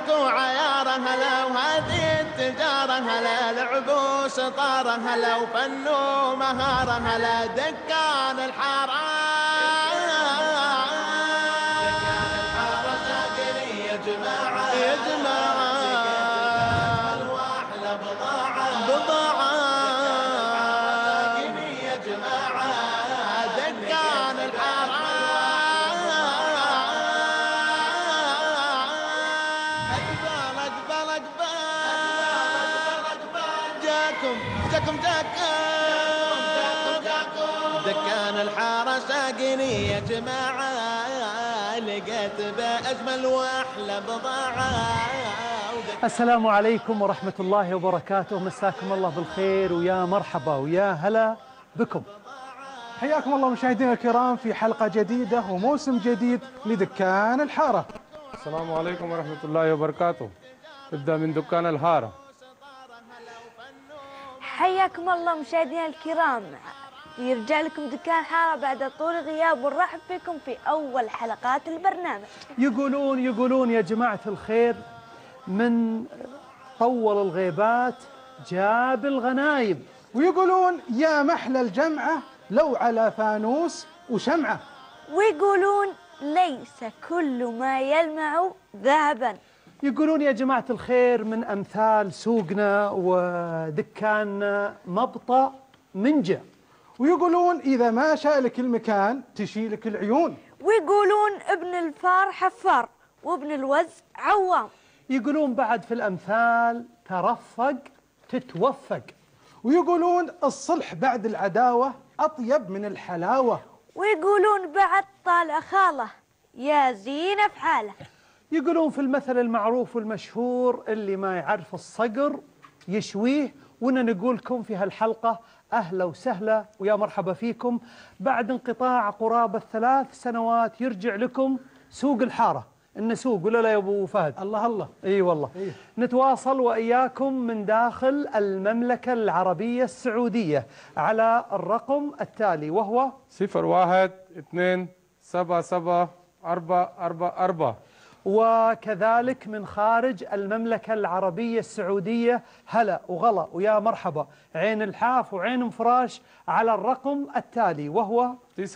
وعياره هلا وهذه التجارة هلا لعب وشطارة هلا وفن ومهارة هلا دكان الحارة ساقني يا جماعة يا جماعة واحلى بضاعة ساقني يا جماعة دكان الحارة جاكم دكان الحارة ساقني يا جماعة لقيت بأجمل وأحلى بضاعة. السلام عليكم ورحمة الله وبركاته، مساكم الله بالخير ويا مرحبا ويا هلا بكم. حياكم الله مشاهدينا الكرام في حلقة جديدة وموسم جديد لدكان الحارة. السلام عليكم ورحمة الله وبركاته. نبدأ من دكان الحارة. حياكم الله مشاهدينا الكرام، يرجع لكم دكان حارة بعد طول غياب، ونرحب فيكم في أول حلقات البرنامج. يقولون يا جماعة الخير، من طول الغيبات جاب الغنايم، ويقولون يا محلى الجمعة لو على فانوس وشمعة، ويقولون ليس كل ما يلمع ذهبا. يقولون يا جماعة الخير من أمثال سوقنا ودكاننا مبطأ منجع، ويقولون إذا ما شالك المكان تشيلك العيون، ويقولون ابن الفار حفار وابن الوز عوام. يقولون بعد في الأمثال ترفق تتوفق، ويقولون الصلح بعد العداوة أطيب من الحلاوة، ويقولون بعد طال خاله يا زين أفعاله. يقولون في المثل المعروف والمشهور اللي ما يعرف الصقر يشويه، وإننا نقول لكم في هالحلقة أهلا وسهلا ويا مرحبا فيكم. بعد انقطاع قرابة 3 سنوات يرجع لكم سوق الحارة، النسوق ولا لا يا أبو فهد؟ الله الله. إي والله. نتواصل وإياكم من داخل المملكة العربية السعودية على الرقم التالي وهو 01277444، وكذلك من خارج المملكة العربية السعودية هلا وغلا ويا مرحبا عين الحاف وعين مفراش على الرقم التالي وهو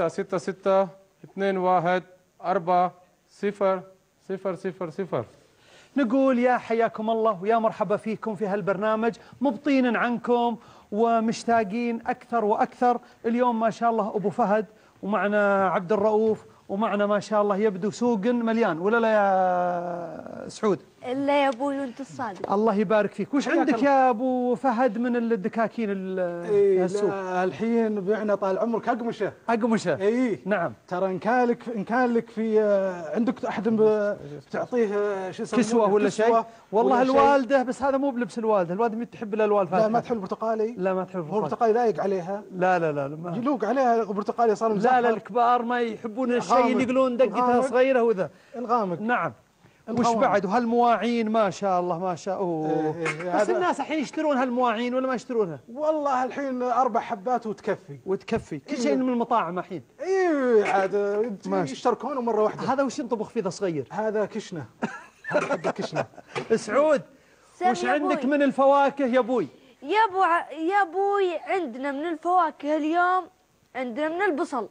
966-214-0000. نقول يا حياكم الله ويا مرحبا فيكم في هالبرنامج، مبطين عنكم ومشتاقين أكثر وأكثر. اليوم ما شاء الله أبو فهد ومعنا عبد الرؤوف ومعنا ما شاء الله يبدو سوق مليان، ولا لا يا سعود؟ إلا يا أبوي وأنت الصادق. الله يبارك فيك. وش عندك يا أبو فهد من الدكاكين السوق؟ الحين بعنا طال عمرك أقمشة. أقمشة. إيه نعم. ترى إن كان لك في عندك أحد تعطيه شو يسمونه كسوة ولا شيء؟ والله الوالدة، بس هذا مو بلبس الوالدة، الوالدة ما تحب الألوان الفاتحة. لا ما تحب البرتقالي؟ لا ما تحب البرتقالي. البرتقالي لايق عليها. لا يلوق عليها البرتقالي صار مزهر. لا الكبار ما يحبون الشيء اللي يقولون دقتها صغيرة وذا. الغامق. نعم. وش بعد؟ وهالمواعين ما شاء الله ما شاء الله. بس الناس الحين يشترون هالمواعين ولا ما يشترونها؟ والله الحين 4 حبات وتكفي كل شيء من المطاعم الحين. اي عاد يشتركون مرة واحدة. هذا وش ينطبخ فيه ذا صغير؟ هذا كشنة. هذا حق كشنة. سعود وش عندك من الفواكه يا ابوي؟ يا ابوي عندنا من الفواكه اليوم، عندنا من البصل.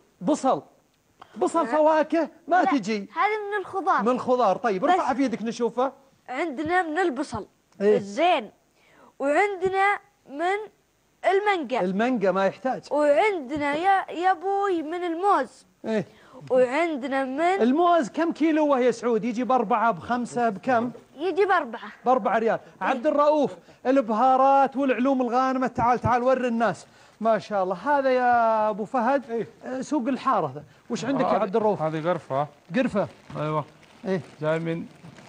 بصل فواكه ما تجي. هذه من الخضار. من الخضار. طيب ارفعها في يدك نشوفها. عندنا من البصل إيه؟ الزين، وعندنا من المانجا ما يحتاج. وعندنا يا ابوي من الموز. ايه. وعندنا من الموز كم كيلو يا سعود؟ يجي ب4 ب5 بكم؟ يجي ب4 ريال. عبد الرؤوف البهارات والعلوم الغانمة، تعال وري الناس ما شاء الله. هذا يا ابو فهد سوق الحارة ذا. وش عندك يا عبد الرؤوف؟ هذه قرفة. ايوه. ايه جاي من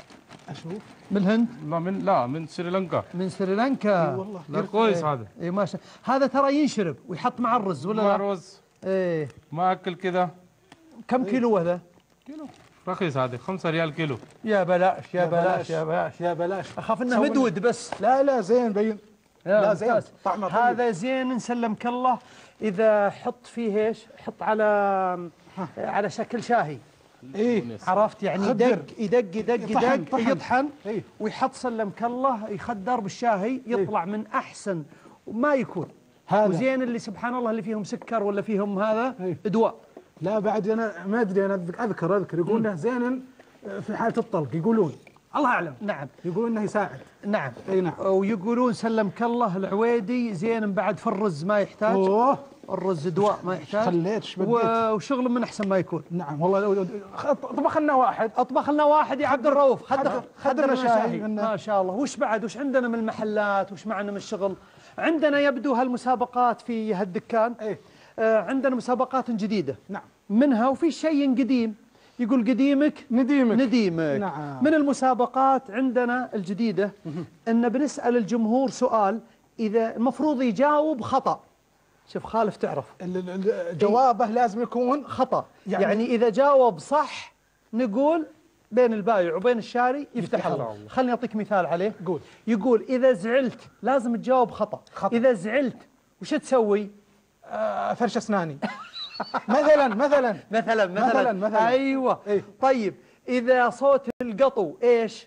من الهند؟ من سريلانكا. من سريلانكا. اي والله. لا كويس هذا. اي ما شاء. هذا ترى ينشرب ويحط مع الرز ولا مع الرز. ايه. ما اكل كذا. كم كيلو هذا؟ كيلو رخيص هذا 5 ريال كيلو. يا بلاش. اخاف انه مدود بس. لا زين بين. لا زين طعمه طيب. هذا زين نسلمك الله. اذا حط فيه ايش؟ حط على شكل شاهي. إيه عرفت يعني يدق يطحن إيه؟ ويحط سلم كله يخدر بالشاهي يطلع من احسن ما يكون هذا وزين اللي سبحان الله اللي فيهم سكر ولا فيهم هذا إيه؟ ادواء. لا بعد انا ما ادري، انا اذكر يقول له زين في حاله الطلق يقولون، الله اعلم. نعم يقولون انه يساعد. نعم. اي نعم. ويقولون سلمك الله العويدي زين بعد في الرز ما يحتاج. اوه الرز دواء ما يحتاج. خليت بديت. وشغل من احسن ما يكون. نعم والله. طبخ لنا واحد. اطبخ لنا واحد يا عبد الرؤوف. خدنا شاهي ما شاء الله. وش بعد وش عندنا من المحلات وش معنا من الشغل؟ عندنا يبدو هالمسابقات في هالدكان. ايه عندنا مسابقات جديدة. نعم. منها وفي شيء قديم يقول قديمك نديمك. نعم. من المسابقات عندنا الجديدة ان بنسأل الجمهور سؤال اذا المفروض يجاوب خطأ. شوف خالف تعرف جوابه لازم يكون خطأ. يعني اذا جاوب صح نقول بين البايع وبين الشاري يفتح الله. خليني اعطيك مثال عليه. قول. يقول اذا زعلت لازم تجاوب خطأ. اذا زعلت وش تسوي؟ فرش اسناني. مثلا. ايوه. إيه؟ طيب اذا صوت القطو ايش؟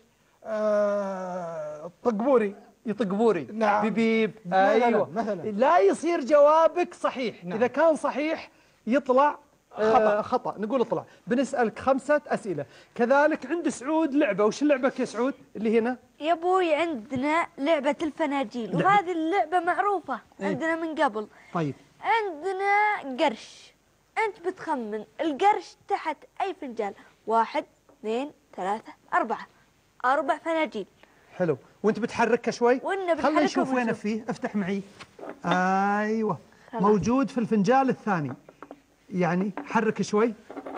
طق بوري. يطق بوري. نعم. بيبيب. مثلاً. ايوه مثلا لا يصير جوابك صحيح. نعم. اذا كان صحيح يطلع خطأ. نقول اطلع. بنسألك 5 أسئلة. كذلك عند سعود لعبة. وش لعبك يا سعود اللي هنا؟ يا ابوي عندنا لعبة الفناجيل وهذه اللعبة معروفة عندنا من قبل. طيب عندنا قرش، انت بتخمن القرش تحت اي فنجان. 1 2 3 4 فناجيل. حلو. وانت بتحركها شوي. خلينا نشوف وين فيه. افتح معي. ايوه خلاص. موجود في الفنجان الثاني. يعني حرك شوي.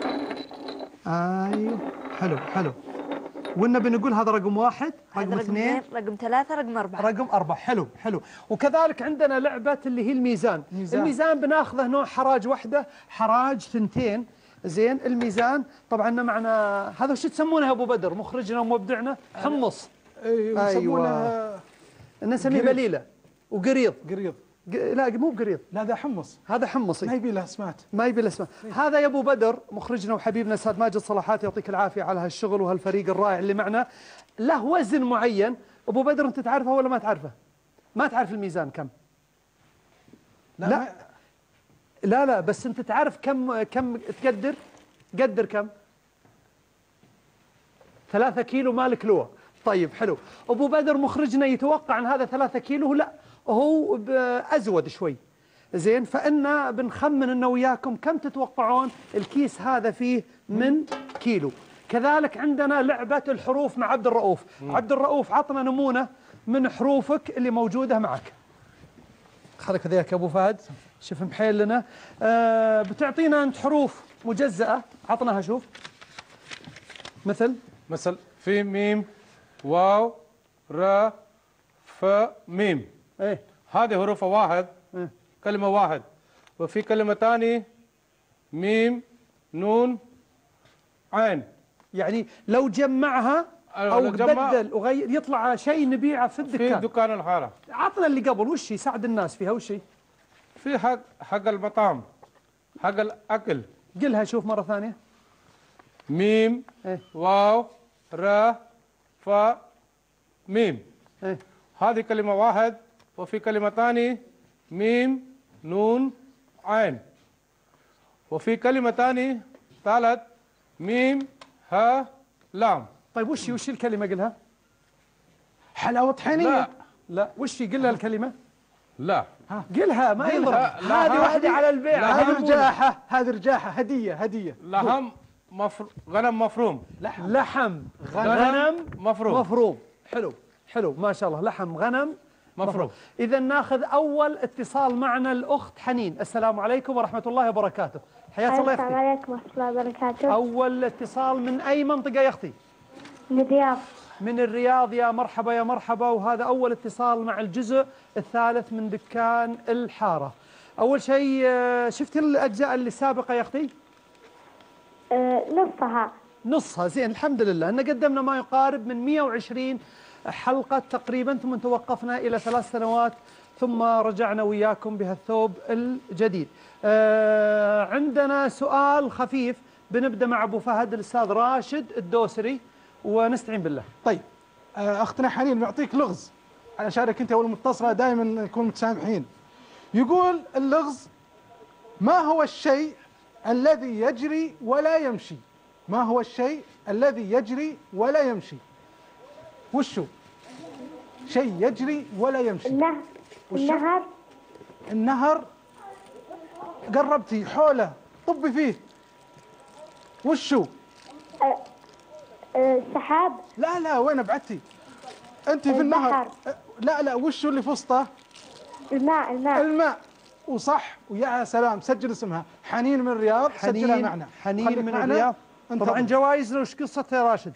ايوه حلو. والنبي نقول هذا رقم 1 رقم 2 رقم 3 رقم 4 رقم 4. حلو. وكذلك عندنا لعبة اللي هي الميزان. الميزان بناخذه نوع حراج واحدة حراج 2. زين. الميزان طبعا معنا هذا وش تسمونه يا ابو بدر مخرجنا ومبدعنا؟ حمص. ايوه نسميه بليلة وقريض. لا مو بقريض. لا هذا حمص. هذا حمصي. ما يبي له اسمات. هذا يا ابو بدر مخرجنا وحبيبنا استاذ ماجد صلاحات يعطيك العافيه على هالشغل وهالفريق الرائع اللي معنا. له وزن معين. ابو بدر انت تعرفه ولا ما تعرفه؟ ما تعرف الميزان كم؟ لا بس انت تعرف كم تقدر؟ قدر كم؟ 3 كيلو مالك لوه. طيب حلو. ابو بدر مخرجنا يتوقع ان هذا 3 كيلو. لا هو أزود شوي. زين. فإنا بنخمن أنا وياكم كم تتوقعون الكيس هذا فيه من كيلو. كذلك عندنا لعبة الحروف مع عبد الرؤوف. عبد الرؤوف عطنا نمونة من حروفك اللي موجودة معك. خليك ذيك يا أبو فهد. شوف محيل لنا. بتعطينا أنت حروف مجزأة. عطناها شوف. مثل في ميم واو را ف ميم. ايه هذه حروف واحد. كلمة واحد. وفي كلمة ثانية ميم نون عين. يعني لو جمعها او بدل وغير يطلع شيء نبيعه في الدكان. في دكان الحارة. عطنا اللي قبل وش يساعد الناس فيها وش هي؟ في حق المطعم حق الأكل. قلها شوف مرة ثانية. ميم واو را ف ميم. هذه كلمة واحد. وفي كلمة ثانية ميم نون عين. وفي كلمة ثانية ثالث ميم ها لام. طيب وش الكلمة قلها؟ حلاوة طحينية. لا وش قلها الكلمة؟ لا قلها ما يضرب. هذه واحدة على البيع. هذه رجاحة هدية. لحم غنم مفروم. لحم غنم مفروم. حلو ما شاء الله. لحم غنم مفروم. إذا ناخذ أول اتصال معنا الأخت حنين. السلام عليكم ورحمة الله وبركاته. حياك الله يا أختي. السلام عليكم ورحمة الله وبركاته. أول اتصال من أي منطقة يا أختي؟ من الرياض. من الرياض. يا مرحبا يا مرحبا. وهذا أول اتصال مع الجزء الثالث من دكان الحارة. أول شيء شفتي الأجزاء اللي السابقة يا أختي؟ نصها. زين الحمد لله. أن قدمنا ما يقارب من 120 حلقة تقريبا ثم توقفنا إلى 3 سنوات ثم رجعنا وياكم بهالثوب الجديد. عندنا سؤال خفيف بنبدأ مع أبو فهد الأستاذ راشد الدوسري ونستعين بالله. طيب أختنا حنين بنعطيك لغز علشانك أنت والمتصلة دائما نكون متسامحين. يقول اللغز: ما هو الشيء الذي يجري ولا يمشي؟ ما هو الشيء الذي يجري ولا يمشي؟ وشو؟ شيء يجري ولا يمشي. النهر. النهر قربتي، حوله، طبي فيه. وشو؟ السحاب. لا وين ابعدتي؟ انت في النهر. لا وشو اللي في وسطه؟ الماء. وصح، ويا سلام. سجل اسمها حنين من الرياض. سجلها معنا. حنين من الرياض. طبعا جوائزنا وش قصتها يا راشد؟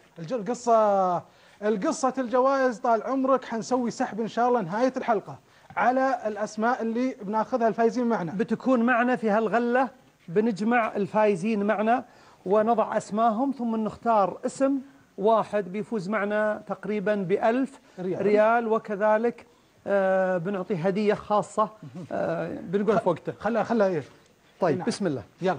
القصة الجوائز طال عمرك حنسوي سحب ان شاء الله نهاية الحلقة على الاسماء اللي بناخذها الفايزين معنا. بتكون معنا في هالغلة، بنجمع الفايزين معنا ونضع اسماهم ثم نختار اسم واحد بيفوز معنا تقريبا ب1000 ريال، وكذلك بنعطي هدية خاصة بنقولها في وقته. خلها ايه. طيب نعم. بسم الله. يلا.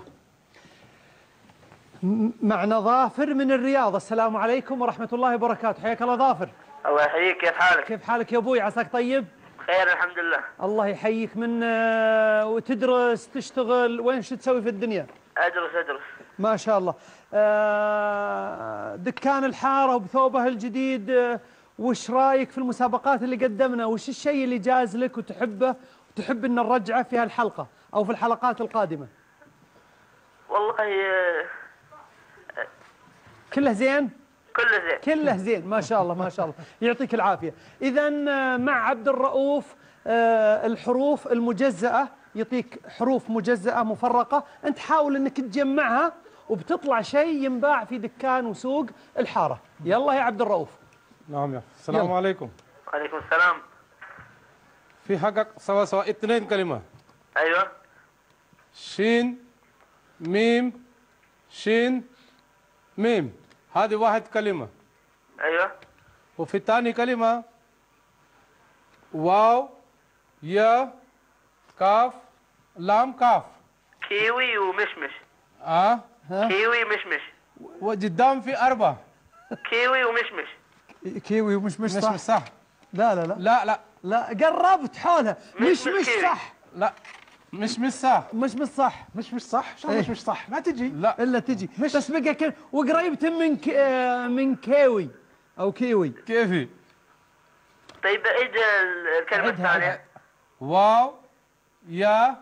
معنا ظافر من الرياض. السلام عليكم ورحمة الله وبركاته. حياك الله ظافر. الله يحييك. كيف حالك؟ كيف حالك يا ابوي؟ عساك طيب؟ خير الحمد لله. الله يحييك. من وتدرس تشتغل وين شو تسوي في الدنيا؟ أدرس. ما شاء الله. دكان الحارة وبثوبه الجديد، وش رايك في المسابقات اللي قدمنا؟ وش الشيء اللي جاز لك وتحبه وتحب ان نرجعه في هالحلقة او في الحلقات القادمة؟ والله كله زين؟ كله زين ما شاء الله ما شاء الله. يعطيك العافية. إذا مع عبد الرؤوف الحروف المجزأة، يعطيك حروف مجزأة مفرقة، أنت حاول أنك تجمعها وبتطلع شيء ينباع في دكان وسوق الحارة. يلا يا عبد الرؤوف. نعم يا السلام عليكم. وعليكم السلام. في حقك سوا 2 كلمة. أيوة. شين ميم شين ميم، هذه 1 كلمة. أيوة. وفي الثاني كلمة واو يا كاف لام كاف. كيوي ومشمش. كيوي مشمش. وقدام في 4. كيوي ومشمش. كيوي ومشمش صح؟ مش صح. لا قربت حولها. مش صح. لا مش صح. مش صح. شلون مش صح؟ ما تجي. لا الا تجي. بس بقى وقريبة من كيوي او كيوي. كيفي؟ طيب عيد الكلمة الثانية. واو يا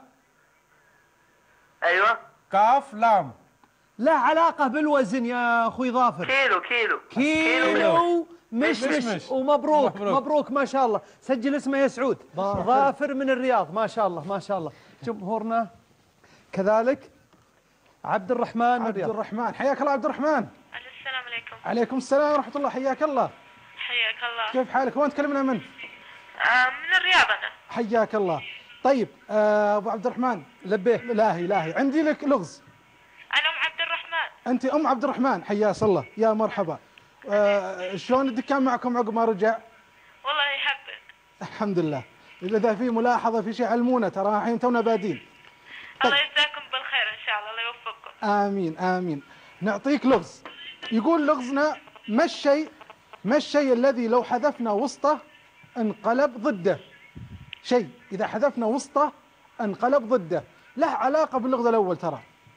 ايوه كاف لام. لا علاقة بالوزن يا اخوي ظافر. كيلو مش ومبروك ما شاء الله. سجل اسمه يا سعود. ظافر من الرياض. ما شاء الله. جمهورنا كذلك. عبد الرحمن من الرياض. عبد الرحمن، حياك الله عبد الرحمن. السلام عليكم. عليكم السلام ورحمة الله. حياك الله. حياك الله. كيف حالك؟ وين تكلمنا من؟ من الرياض أنا. حياك الله. طيب أبو عبد الرحمن. لبيه. لاهي عندي لك لغز. أنا أم عبد الرحمن. أنت أم عبد الرحمن، حياك الله. يا مرحبا. شلون الدكان معكم عقب ما رجع؟ والله يحبك. الحمد لله. إذا في ملاحظة في شيء علمونا، ترى الحين تونا بادين. الله يجزاكم بالخير إن شاء الله. الله يوفقكم. آمين. نعطيك لغز. يقول لغزنا: ما الشيء الذي لو حذفنا وسطه انقلب ضده؟ شيء إذا حذفنا وسطه انقلب ضده. له علاقة باللغز الأول ترى.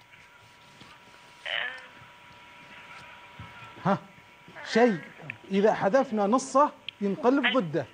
شيء إذا حذفنا نصه ينقلب ضده.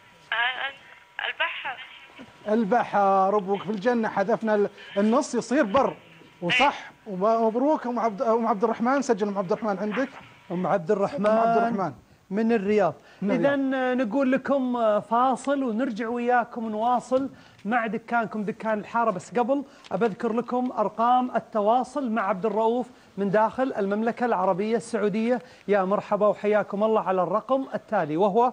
البحر. ربك في الجنة، حذفنا النص يصير بر. وصح. ومبروك أم عبد الرحمن. سجل أم عبد الرحمن عندك. أم عبد الرحمن من الرياض. إذا نقول لكم فاصل ونرجع وياكم نواصل مع دكانكم دكان الحارة. بس قبل أبذكر لكم أرقام التواصل مع عبد الرؤوف من داخل المملكة العربية السعودية. يا مرحبا وحياكم الله على الرقم التالي وهو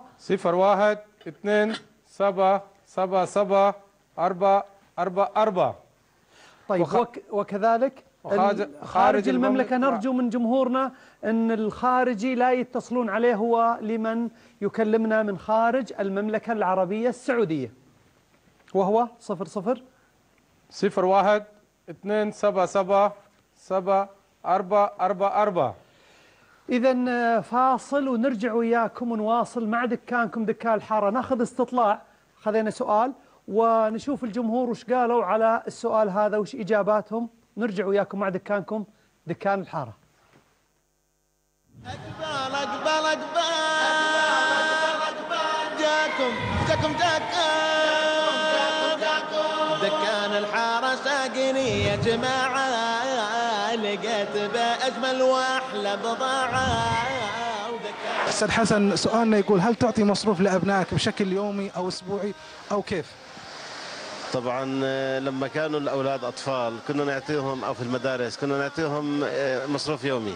0127774444. طيب وكذلك خارج المملكة نرجو من جمهورنا أن الخارجي لا يتصلون عليه، هو لمن يكلمنا من خارج المملكة العربية السعودية، وهو 00 0127777444. 4. إذا فاصل ونرجع وياكم ونواصل مع دكانكم دكان الحارة. ناخذ استطلاع، خذينا سؤال ونشوف الجمهور وش قالوا على السؤال هذا وش إجاباتهم. نرجع وياكم مع دكانكم دكان الحارة. أقبل أقبل أقبل جاكم دكان الحارة ساقني يا جماعة، لقيت بأجمل وأحلى بضاعة. أستاذ حسن، سؤالنا يقول هل تعطي مصروف لأبنائك بشكل يومي أو أسبوعي أو كيف؟ طبعا لما كانوا الأولاد أطفال كنا نعطيهم، أو في المدارس كنا نعطيهم مصروف يومي،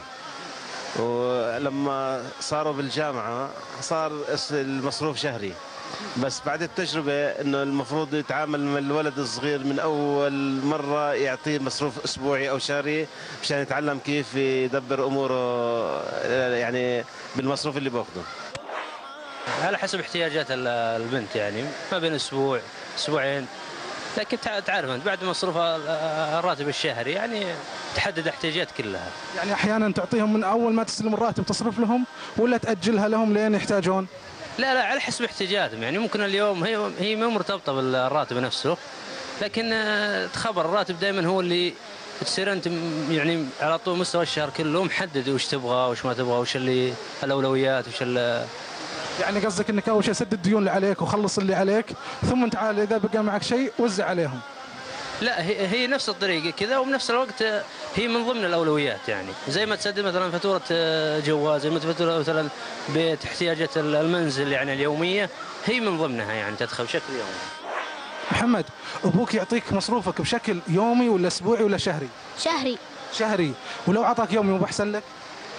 ولما صاروا بالجامعة صار المصروف شهري. بس بعد التجربة انه المفروض يتعامل مع الولد الصغير من اول مرة يعطيه مصروف اسبوعي او شهري مشان يتعلم كيف يدبر اموره يعني بالمصروف اللي باخذه. على حسب احتياجات البنت، يعني ما بين اسبوع اسبوعين، لكن تعرف انت بعد مصروف الراتب الشهري يعني تحدد احتياجات كلها. يعني احيانا تعطيهم من اول ما تستلم الراتب تصرف لهم ولا تاجلها لهم لين يحتاجون؟ لا على حسب احتياجاتهم، يعني ممكن اليوم هي ما مرتبطه بالراتب نفسه، لكن تخبر الراتب دائما هو اللي تصير انت يعني على طول مستوى الشهر كله محدد وش تبغى وش ما تبغى وش اللي الاولويات وش يعني قصدك انك اول شيء سدد الديون اللي عليك وخلص اللي عليك، ثم تعال اذا بقى معك شيء وزع عليهم. لا هي نفس الطريقه كذا، وبنفس الوقت هي من ضمن الاولويات، يعني زي ما تسدد مثلا فاتوره جواز، زي ما تفاتوره مثلا بيت، احتياجات المنزل يعني اليوميه هي من ضمنها، يعني تدخل بشكل يومي. محمد، ابوك يعطيك مصروفك بشكل يومي ولا اسبوعي ولا شهري؟ شهري. ولو اعطاك يومي مو احسن لك؟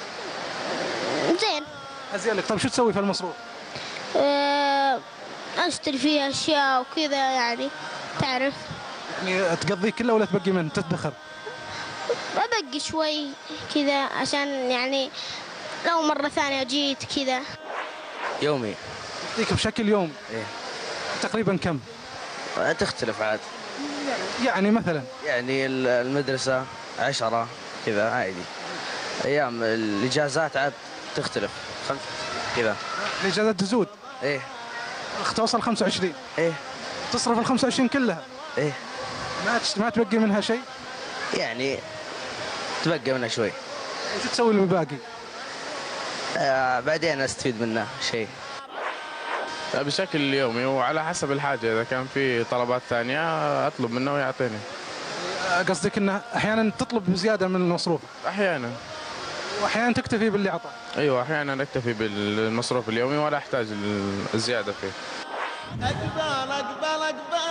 زين. ازين لك. طيب شو تسوي في المصروف؟ اشتري فيه اشياء وكذا، يعني تعرف. يعني تقضيه كله ولا تبقي منه تدخر؟ ببقي شوي كذا عشان يعني لو مرة ثانية جيت كذا. يومي. يعطيك بشكل يوم؟ ايه. تقريبا كم؟ تختلف عاد. يعني مثلا؟ يعني المدرسة 10 كذا عادي. ايام الاجازات عاد تختلف 5 كذا. الاجازات تزود؟ ايه. توصل 25؟ ايه. تصرف ال 25 كلها؟ ايه. ما تبقي منها شيء؟ يعني تبقى منها شوي. ايش تسوي الباقي؟ بعدين استفيد منه شيء. بشكل يومي وعلى حسب الحاجة، إذا كان في طلبات ثانية أطلب منه ويعطيني. قصدك أنه أحيانا تطلب زيادة من المصروف؟ أحيانا. وأحيانا تكتفي باللي أعطاه؟ أيوة، أحيانا أكتفي بالمصروف اليومي ولا أحتاج الزيادة فيه. أقبل أقبل أقبل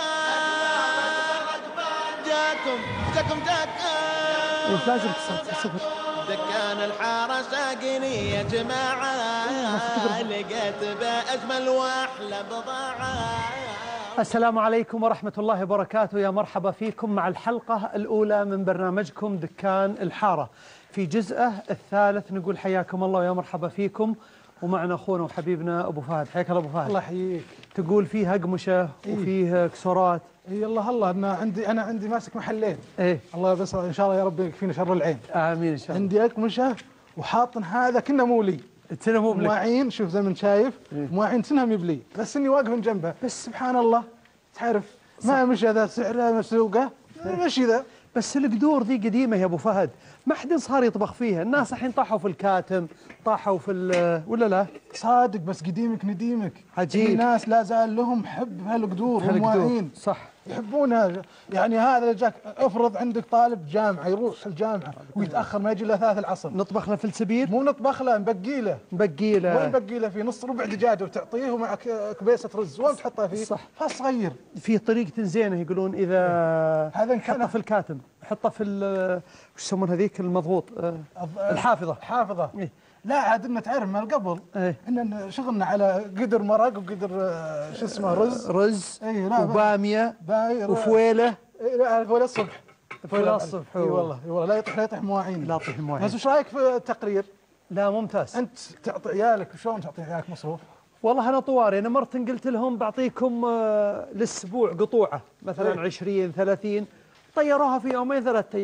جاكم وش لازم صفر؟ دكان الحارة ساقني يا جماعة، لقيت بأجمل وأحلى بضاعة. السلام عليكم ورحمة الله وبركاته، يا مرحبا فيكم مع الحلقة الأولى من برنامجكم دكان الحارة. في جزءه الثالث نقول حياكم الله ويا مرحبا فيكم، ومعنا أخونا وحبيبنا أبو فهد. حياك الله أبو فهد. الله يحييك. تقول فيه أقمشة وفيه كسورات. اي الله انا عندي ماسك محلين. ايه الله بس ان شاء الله يا رب يكفينا شر العين. امين ان شاء الله. عندي اقمشه وحاطن هذا كنا مو لي. مو بلك. مواعين، شوف زي ما انت شايف مواعين سنهم يبلي، بس اني واقف من جنبه، بس سبحان الله تعرف ما مشى ذا سعره مسوقه مشي ذا. بس القدور ذي قديمه يا ابو فهد، ما حد صار يطبخ فيها، الناس الحين طاحوا في الكاتم، طاحوا في ولا لا؟ صادق، بس قديمك نديمك. عجيب. في ناس لا زال لهم حب هالقدور والمواعين، صح يحبونها. يعني هذا اللي جاك، افرض عندك طالب جامعه يروح الجامعه ويتاخر ما يجي الا 3 العصر، نطبخ له فلسبير؟ مو نطبخ له، نبقي له. وين نبقي له؟ في نص ربع دجاجه وتعطيه ومع كبيسه رز، وين تحطها فيه؟ صح. فصغير. في طريقه زينه يقولون اذا هذا حطه في الكاتم، حطه في وش يسمون هذيك المضغوط، الحافظه. الحافظه. إيه؟ لا عاد انه تعرف من قبل ان شغلنا على قدر مرق وقدر شو اسمه رز. اي لا، وباميه وفويله. لا فويله الصبح. فويله الصبح. اي والله لا يطيح مواعين. لا يطيح مواعين. بس وش رايك في التقرير؟ لا ممتاز. انت تعطي عيالك، شلون تعطي عيالك مصروف؟ والله انا طواري، انا مرة قلت لهم بعطيكم للاسبوع قطوعه مثلا 20 30، طيروها في يومين 3 ايام،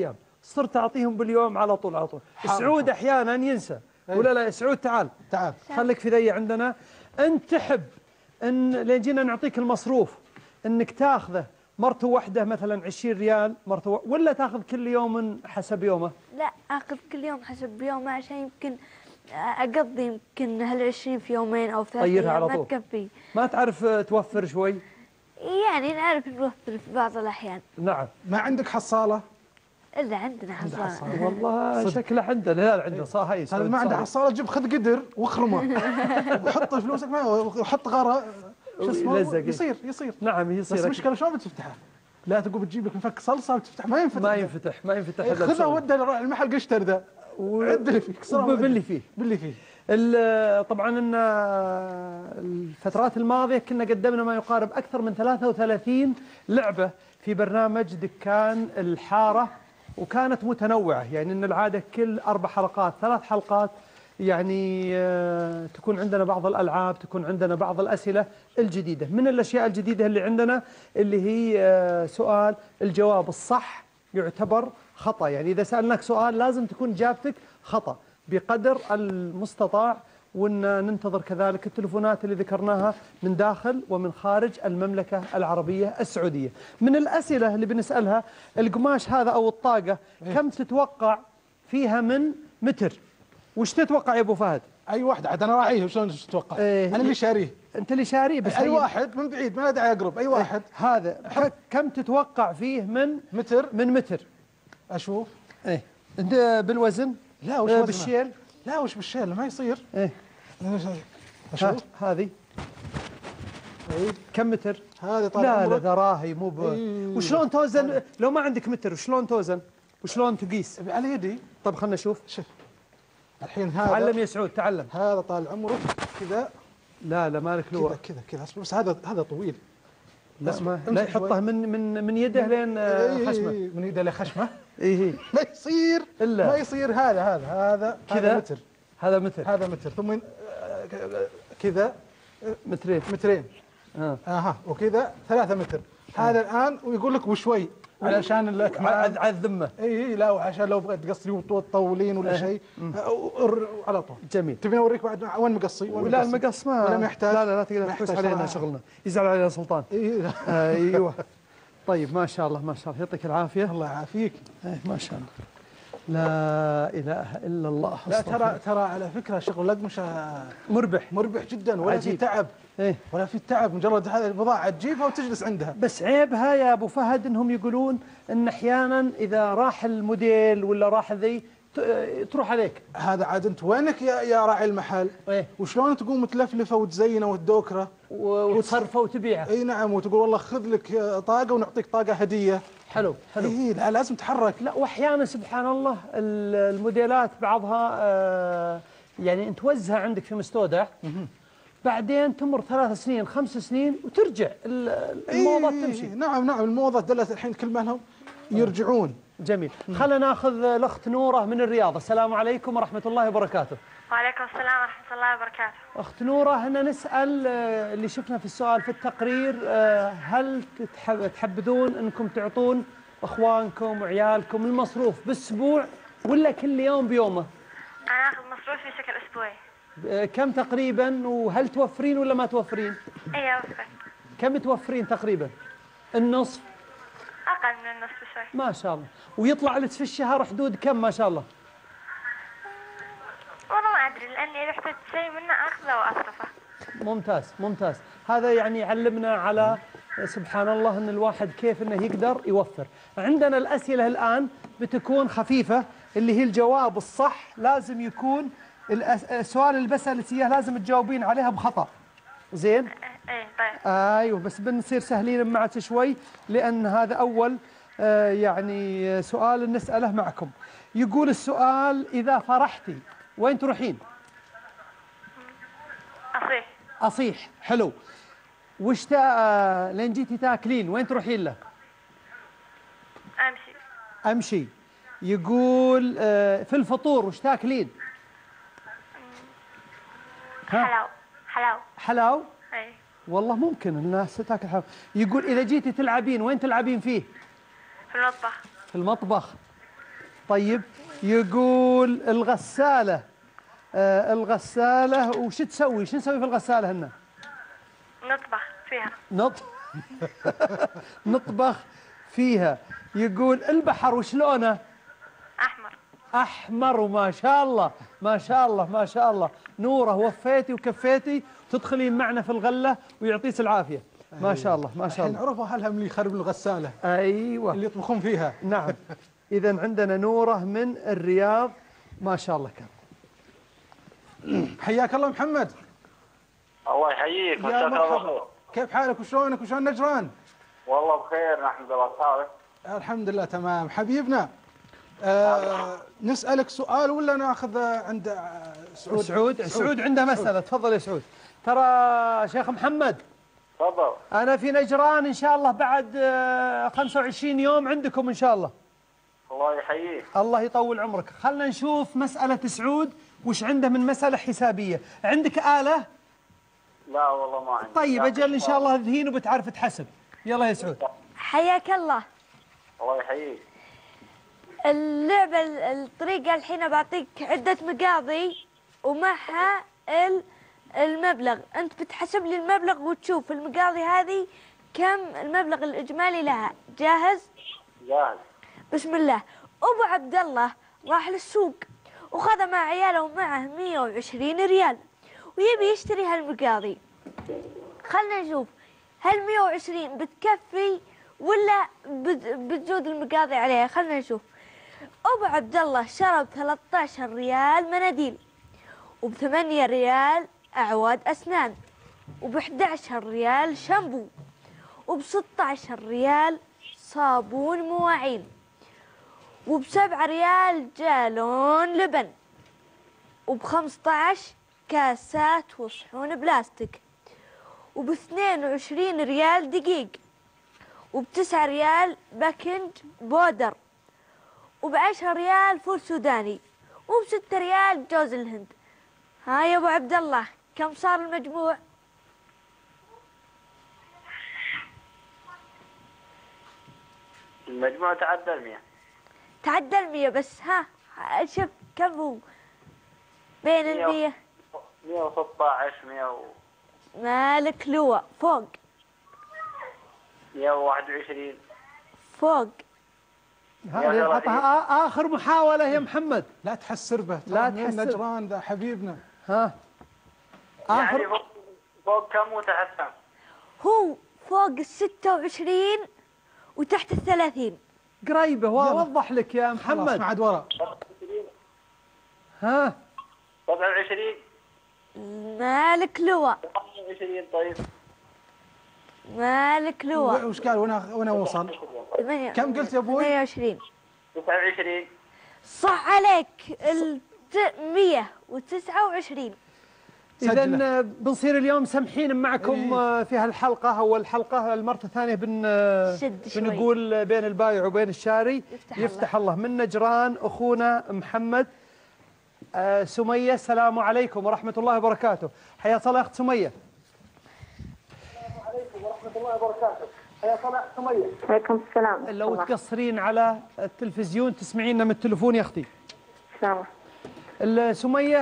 صرت أعطيهم باليوم على طول. سعود أحيانا ينسى، ولا لا سعود تعال خليك في ذي عندنا. أنت تحب أن لين جينا نعطيك المصروف أنك تاخذه مرته واحدة مثلا 20 ريال مرته، ولا تاخذ كل يوم حسب يومه؟ لا اخذ كل يوم حسب يومه، عشان يمكن اقضي يمكن هال20 في يومين او 3 ايام ما تكفي. ما تعرف توفر شوي؟ يعني نعرف نوفر في بعض الاحيان. نعم. ما عندك حصالة؟ إلا عندنا حصالة. والله شكله عندنا. لا عندنا صح. هاي هذا ما عنده حصالة، جيب خذ قدر واخرمه وحط فلوسك وحط غارة شو اسمه يصير. نعم يصير. بس المشكلة شلون بتفتحه؟ لا تقول بتجيب لك مفك صلصة وتفتح، ما ينفتح. خذه ودى روح المحل قشتر ذا وعد اللي فيه باللي فيه. طبعا ان الفترات الماضيه كنا قدمنا ما يقارب اكثر من 33 لعبه في برنامج دكان الحاره، وكانت متنوعه، يعني ان العاده كل 4 حلقات 3 حلقات يعني تكون عندنا بعض الالعاب، تكون عندنا بعض الاسئله الجديده. من الاشياء الجديده اللي عندنا اللي هي سؤال الجواب الصح يعتبر خطا، يعني اذا سالناك سؤال لازم تكون اجابتك خطا بقدر المستطاع، وان ننتظر كذلك التلفونات اللي ذكرناها من داخل ومن خارج المملكه العربيه السعوديه. من الاسئله اللي بنسالها القماش هذا او الطاقه كم تتوقع فيها من متر؟ وش تتوقع يا ابو فهد؟ اي واحد عاد انا راعيه، وشلون تتوقع؟ انا اللي شاريه. انت اللي شاريه، بس اي واحد من بعيد ما داعي اقرب. اي واحد هذا كم تتوقع فيه من متر؟ اشوف. انت بالوزن؟ لا وش بالشيل؟ لا وش بالشيل ما يصير. اشوف هذه كم متر؟ هذه طالع لا ذراهي مو وشلون توزن لو ما عندك متر؟ وشلون توزن؟ وشلون تقيس؟ على يدي. طب خلنا نشوف. شوف الحين هذا تعلم يا سعود تعلم. هذا طال عمرك كذا. لا مالك لو كذا بس هذا طويل. لا يحطه من يده لين خشمه. من يده لخشمه. ما يصير إلا. ما يصير. هذا كذا متر. هذا متر ثم كذا مترين. وكذا 3 متر. هذا الان ويقول لك وشوي علشان على الذمه. لا وعشان لو بغيت تقصري وتطولين ولا شيء على طول. جميل. تبيني اوريك بعد وين مقصي؟ لا المقص ما يحتاج. لا تقدر تحوس علينا شغلنا، يزعل علينا سلطان. ايوه. طيب ما شاء الله يعطيك العافيه. الله يعافيك. ما شاء الله. لا اله الا الله. لا ترى على فكره شغل القمشه مربح جدا، ولا في تعب. ولا في تعب، مجرد هذه البضاعه تجيبها وتجلس عندها. بس عيبها يا ابو فهد انهم يقولون ان احيانا اذا راح الموديل ولا راح ذي تروح عليك. هذا عاد انت وينك يا راعي المحل؟ وشلون تقوم متلفلفه وتزينه وتدوكره وتصرفه وتبيعه؟ اي نعم، وتقول والله خذ لك طاقه ونعطيك طاقه هديه. حلو. لا لازم تحرك. لا واحيانا سبحان الله الموديلات بعضها يعني انت توزها عندك في مستودع، بعدين تمر 3 سنين 5 سنين وترجع الموضة تمشي. نعم الموضة دلت الحين كل ما لهم يرجعون. جميل. خلينا ناخذ الاخت نوره من الرياض. السلام عليكم ورحمه الله وبركاته. وعليكم السلام ورحمه الله وبركاته. اخت نوره هنا نسال اللي شفنا في السؤال في التقرير، هل تحبذون انكم تعطون اخوانكم وعيالكم المصروف بالاسبوع ولا كل يوم بيومه؟ انا اخذ مصروفي بشكل اسبوعي. كم تقريبا، وهل توفرين ولا ما توفرين؟ اي اوفر. كم توفرين تقريبا؟ النصف؟ اقل من النصف بشوي. ما شاء الله. ويطلع لك في الشهر حدود كم ما شاء الله؟ والله ما ادري، لاني اذا احتجت شيء منه اخذه واصرفه. ممتاز. هذا يعني يعلمنا على سبحان الله ان الواحد كيف انه يقدر يوفر. عندنا الاسئله الان بتكون خفيفه، اللي هي الجواب الصح لازم يكون السؤال اللي بسألك اياه لازم تجاوبين عليها بخطأ. زين؟ طيب. ايوه بس بنصير سهلين معك شوي، لان هذا اول يعني سؤال نسأله معكم. يقول السؤال: اذا فرحتي وين تروحين؟ اصيح. حلو. وش لين جيتي تاكلين وين تروحين له؟ امشي. يقول في الفطور وش تاكلين؟ حلاو. اي والله ممكن الناس تاكل حلاو. يقول اذا جيتي تلعبين وين تلعبين فيه؟ في المطبخ. طيب يقول الغسالة، الغسالة وش تسوي؟ شو نسوي في الغسالة هنا؟ نطبخ فيها. نطبخ فيها. يقول البحر وش لونه؟ أحمر. أحمر. وما شاء الله ما شاء الله ما شاء الله، نوره وفيتي وكفيتي تدخلين معنا في الغلة ويعطيك العافية. ما شاء الله ما شاء الله. عرفوا أهلها اللي يخربوا الغسالة. أيوة اللي يطبخون فيها. نعم. إذا عندنا نوره من الرياض ما شاء الله كان. حياك الله محمد. الله يحييك، مساك يا الله مرحبا. خير. كيف حالك وشلونك وشلون نجران؟ والله بخير نحمد الله. صالح. الحمد لله تمام حبيبنا. نسألك سؤال ولا ناخذ عند سعود؟ سعود عنده مسألة. تفضل يا سعود. ترى شيخ محمد تفضل. أنا في نجران إن شاء الله بعد 25 يوم عندكم إن شاء الله. الله يحييك. الله يطول عمرك. خلنا نشوف مسألة سعود وش عنده من مسألة حسابية. عندك آلة؟ لا والله ما عندي. طيب أجل إن شاء الله ذهين وبتعرف تحسب. يلا يا سعود. حياك الله. الله يحييك. اللعبة الطريقة الحين بعطيك عدة مقاضي ومعها المبلغ. أنت بتحسب لي المبلغ وتشوف المقاضي هذه كم المبلغ الإجمالي لها. جاهز؟ جاهز. بسم الله. أبو عبد الله راح للسوق وخذ مع عياله ومعه 120 ريال ويبي يشتري هالمقاضي. خلنا نشوف هل 120 بتكفي ولا بتزود المقاضي عليها. خلنا نشوف. أبو عبد الله شرى ب13 ريال مناديل، وب8 ريال أعواد أسنان، وب11 ريال شامبو، وب16 ريال صابون مواعين، وب7 ريال جالون لبن، وب15 كاسات وصحون بلاستيك، وب22 ريال دقيق، وب9 ريال باكنج بودر، وب10 ريال فول سوداني، وب6 ريال جوز الهند. ها يا ابو عبد الله كم صار المجموع؟ المجموع تعدى 100. تعدى 100 بس. ها شوف كم هو بين 100 116 100 مالك لواء فوق 121 فوق. هذه آخر محاولة يا محمد. لا تحسر به. لا تحسر. نجران ذا حبيبنا. ها يعني فوق كم وتحت؟ هو فوق 26 وتحت 30. قريبة. ووضح لك يا محمد. خلاص ما عاد ورا. ها 27 مالك لواء. 28 طيب مالك لواء. وش قال وين وصل؟ كم قلت يا ابوي؟ 28 29. صح عليك. 129. إذا بنصير اليوم سمحين معكم في هالحلقة. أول حلقة المرة الثانية بنقول بين البايع وبين الشاري. يفتح الله. من نجران أخونا محمد. سمية السلام عليكم ورحمة الله وبركاته. حيا صلاة أخت سمية. السلام عليكم ورحمة الله وبركاته. حيا صلاة أخت سمية. عليكم السلام. لو تقصرين على التلفزيون تسمعينا من التلفون يا أختي. سلام. سمية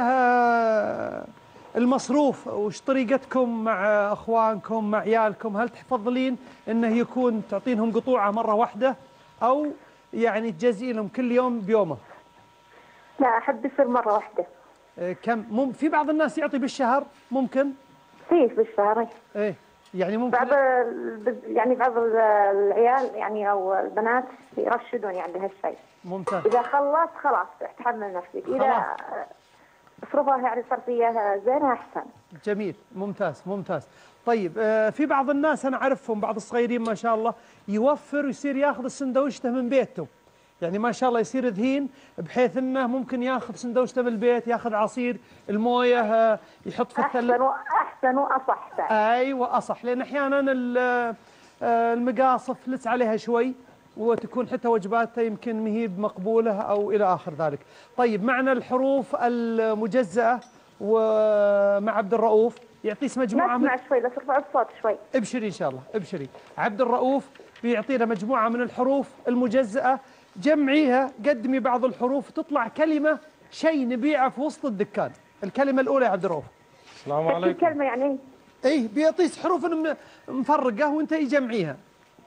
المصروف وش طريقتكم مع أخوانكم مع عيالكم؟ هل تفضلين أنه يكون تعطينهم قطوعة مرة واحدة أو يعني تجزئي لهم كل يوم بيومه؟ لا أحب يصير مرة واحدة. كم في بعض الناس يعطي بالشهر ممكن؟ فيه بالشهر. إيه يعني ممكن بعض العيال يعني أو البنات يرشدون يعني بهالشيء. ممتاز. إذا خلص خلاص تحمل نفسك. إذا اصرفها يعني صرفية زينة أحسن. جميل. ممتاز ممتاز. طيب في بعض الناس أنا أعرفهم بعض الصغيرين ما شاء الله يوفر ويصير ياخذ السندويشته من بيته. يعني ما شاء الله يصير ذهين بحيث انه ممكن ياخذ سندويشته من البيت، ياخذ عصير، المويه يحط في الثلاجه. احسن واصح. ايوه اصح، لان احيانا المقاصف لس عليها شوي وتكون حتى وجباتها يمكن مهيب مقبوله او الى اخر ذلك. طيب معنا الحروف المجزأة ومع عبد الرؤوف يعطيس مجموعه نسمع شوي بس ارفع الصوت شوي. ابشري ان شاء الله ابشري. عبد الرؤوف بيعطينا مجموعه من الحروف المجزأة جمعيها، قدمي بعض الحروف تطلع كلمة شيء نبيعه في وسط الدكان. الكلمة الأولى يا عبد الرؤوف. السلام عليكم. كلمة يعني ايه بيعطيك حروف مفرقة وانت يجمعيها.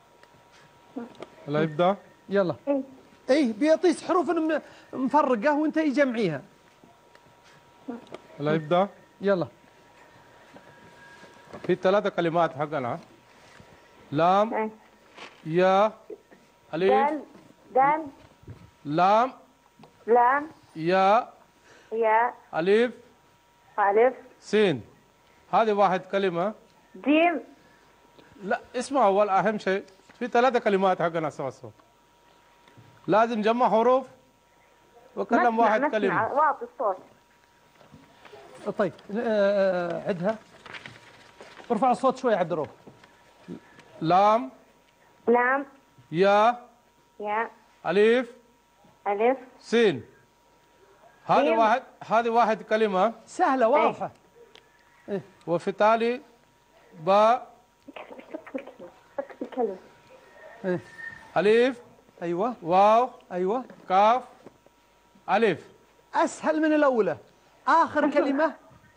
لا يبدأ. يلا. ايه بيعطيك حروف مفرقة وانت يجمعيها. لا يبدأ. يلا. في 3 كلمات حقنا. لام، يا، ألف، دال، لام، يا، ألف، سين. هذه واحد كلمة. جيم. لا اسمع أول أهم شيء، في 3 كلمات حقنا أساسا. لازم جمع حروف وكلم واحد كلمة. واطي الصوت. طيب عدها. ارفع الصوت شوي يا عبد الرؤوف. لام، يا، ألف، سين. هذه واحد كلمة سهلة واضحة. إيه؟ وفي تالي باء، إيه؟ ألف، أيوة، واو، أيوة، كاف، ألف. أسهل من الأولى. آخر كلمة.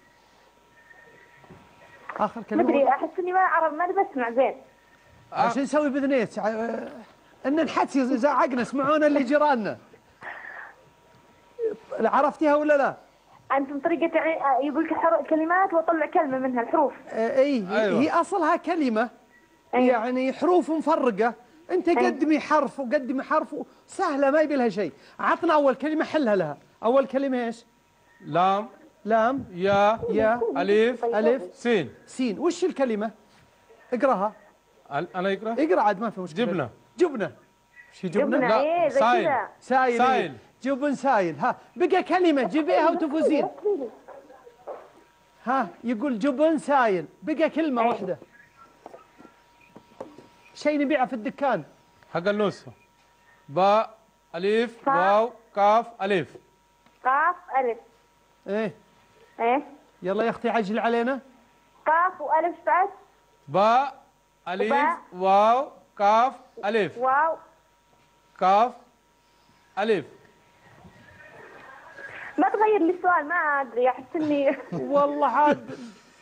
آخر كلمة. مدري أحس إني ما أعرف، ما بسمع زين. عشان نسوي بذنيت إن نحكي زعقنا، اسمعونا اللي جيراننا. عرفتيها ولا لا؟ أنتم طريقة يعني يقول لك كلمات وأطلع كلمة منها الحروف. أيوة. هي أصلها كلمة. يعني حروف مفرقة، أنت قدمي حرف وقدمي حرف سهلة ما يبي لها شيء. عطنا أول كلمة حلها لها. أول كلمة إيش؟ لام، يا، ألف، سين. وش الكلمة؟ اقراها. أنا أقرأ؟ اقرأ عاد ما في مشكلة. جبنة. شي جبنة؟ لا سايل. جبن سايل. ها بقى كلمة جيبيها وتفوزين. ها يقول جبن سايل، بقى كلمة واحدة. شيء نبيعه في الدكان. حق النص. باء، ألف، واو، كاف، ألف. قاف، ألف. إيه. يلا يا اختي عجل علينا. قاف والف بعد. باء الف واو كاف الف. واو كاف الف. ما تغير لي السؤال، ما ادري احس اني والله عاد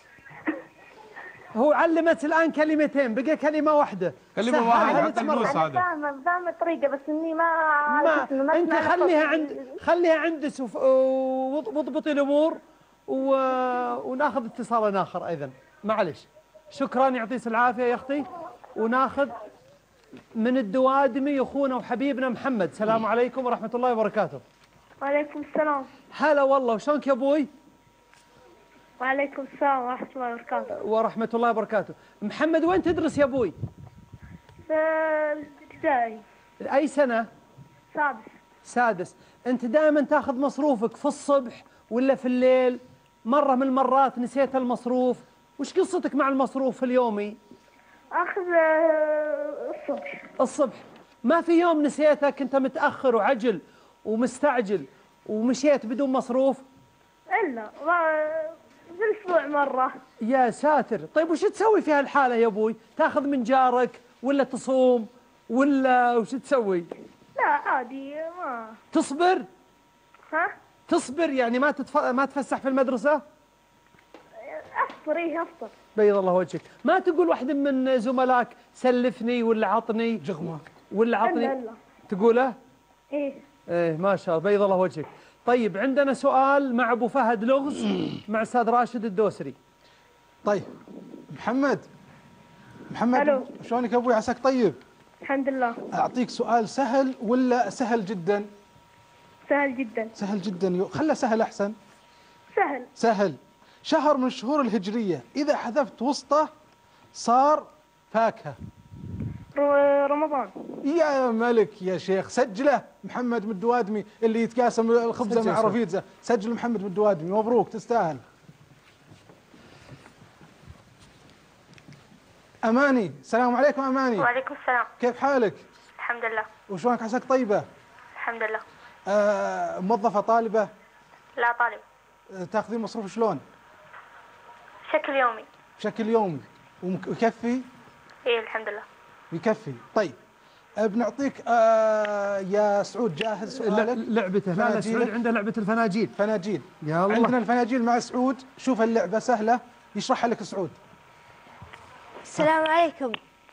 هو علمت الان كلمتين، بقى كلمه واحده. كلمه واحده حتى النص هذا. فاهمه الطريقه بس اني ما انت خليها عندك واضبطي الامور وناخذ اتصال اخر ايضا. معلش. شكرا يعطيك العافيه يا اختي. وناخذ من الدوادمي اخونا وحبيبنا محمد. السلام عليكم ورحمه الله وبركاته. وعليكم السلام. هلا والله، وشلونك يا ابوي؟ وعليكم السلام ورحمة الله وبركاته. ورحمة الله وبركاته. محمد وين تدرس يا ابوي؟ في الابتدائي. أي سنة؟ سادس. سادس. أنت دائما تاخذ مصروفك في الصبح ولا في الليل؟ مرة من المرات نسيت المصروف، وش قصتك مع المصروف اليومي؟ أخذ الصبح. الصبح. ما في يوم نسيته كنت متأخر وعجل ومستعجل ومشيت بدون مصروف؟ إلا بالأسبوع مرة. يا ساتر. طيب وش تسوي في هالحالة يا أبوي؟ تاخذ من جارك ولا تصوم ولا وش تسوي؟ لا عادي ما تصبر؟ ها؟ تصبر يعني ما تفسح في المدرسة؟ أفطر. إيه أفطر. بيض الله وجهك. ما تقول واحد من زملائك سلفني ولا عطني جغمة ولا عطني؟ لا. تقوله؟ إيه. إيه ما شاء الله. بيض الله وجهك. طيب عندنا سؤال مع ابو فهد لغز مع استاذ راشد الدوسري. طيب محمد الو. شلونك ابوي؟ عساك طيب؟ الحمد لله. اعطيك سؤال سهل ولا سهل جدا؟ سهل جدا. سهل جدا. خله سهل احسن. سهل. سهل. شهر من الشهور الهجريه اذا حذفت وسطه صار فاكهه. رمضان. يا ملك يا شيخ. سجله محمد من الدوادمي اللي يتقاسم الخبزه مع رفيزه. سجل محمد من الدوادمي. مبروك تستاهل. اماني. السلام عليكم اماني. وعليكم السلام. كيف حالك؟ الحمد لله. وشلونك عساك طيبه؟ الحمد لله. موظفه طالبه؟ لا طالب. تاخذين مصروف شلون؟ بشكل يومي. بشكل يومي. ويكفي؟ ايه الحمد لله. يكفي. طيب بنعطيك يا سعود جاهز سؤالك؟ لعبته. لا سعود عنده لعبة الفناجيل. فناجيل. يلا عندنا الفناجيل مع سعود. شوف اللعبة سهلة يشرحها لك سعود. السلام عليكم.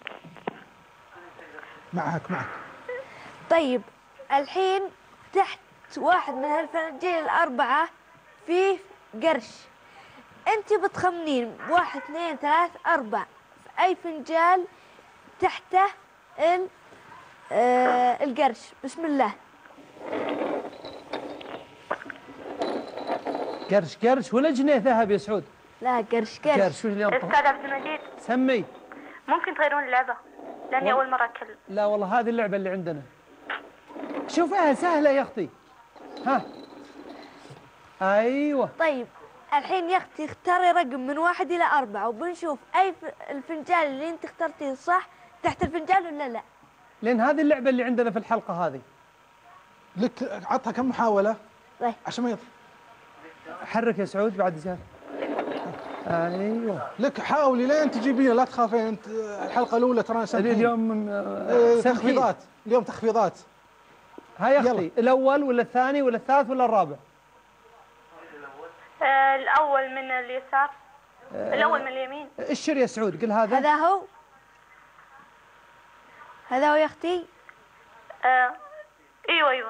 معك. طيب الحين تحت واحد من هالفناجيل الأربعة فيه قرش. أنت بتخمنين 1 2 3 4 في أي فنجال تحته القرش. بسم الله. قرش ولا جنيه ذهب يا سعود؟ لا قرش. قرش. أستاذ عبد المجيد سمي. ممكن تغيرون اللعبة لأني أول مرة أتكلم. لا والله هذه اللعبة اللي عندنا. شوفها سهلة يا أختي. ها أيوة. طيب الحين يا أختي اختاري رقم من 1 إلى 4 وبنشوف أي الفنجال اللي أنت اخترتيه صح تحت الفنجال ولا لا. لأن هذه اللعبة اللي عندنا في الحلقة هذه. لك عطها كم محاولة؟ طيب عشان ما يطلع. حرك يا سعود بعد زيادة. ايوه لك حاولي لين تجيبينه لا تخافين انت. الحلقة الأولى ترى سامحين. اليوم تخفيضات. اليوم تخفيضات. هاي يا أختي الأول ولا الثاني ولا الثالث ولا الرابع؟ الأول من اليسار. الأول من اليمين. اشر يا سعود قل هذا. هذا هو يا أختي. أيوة.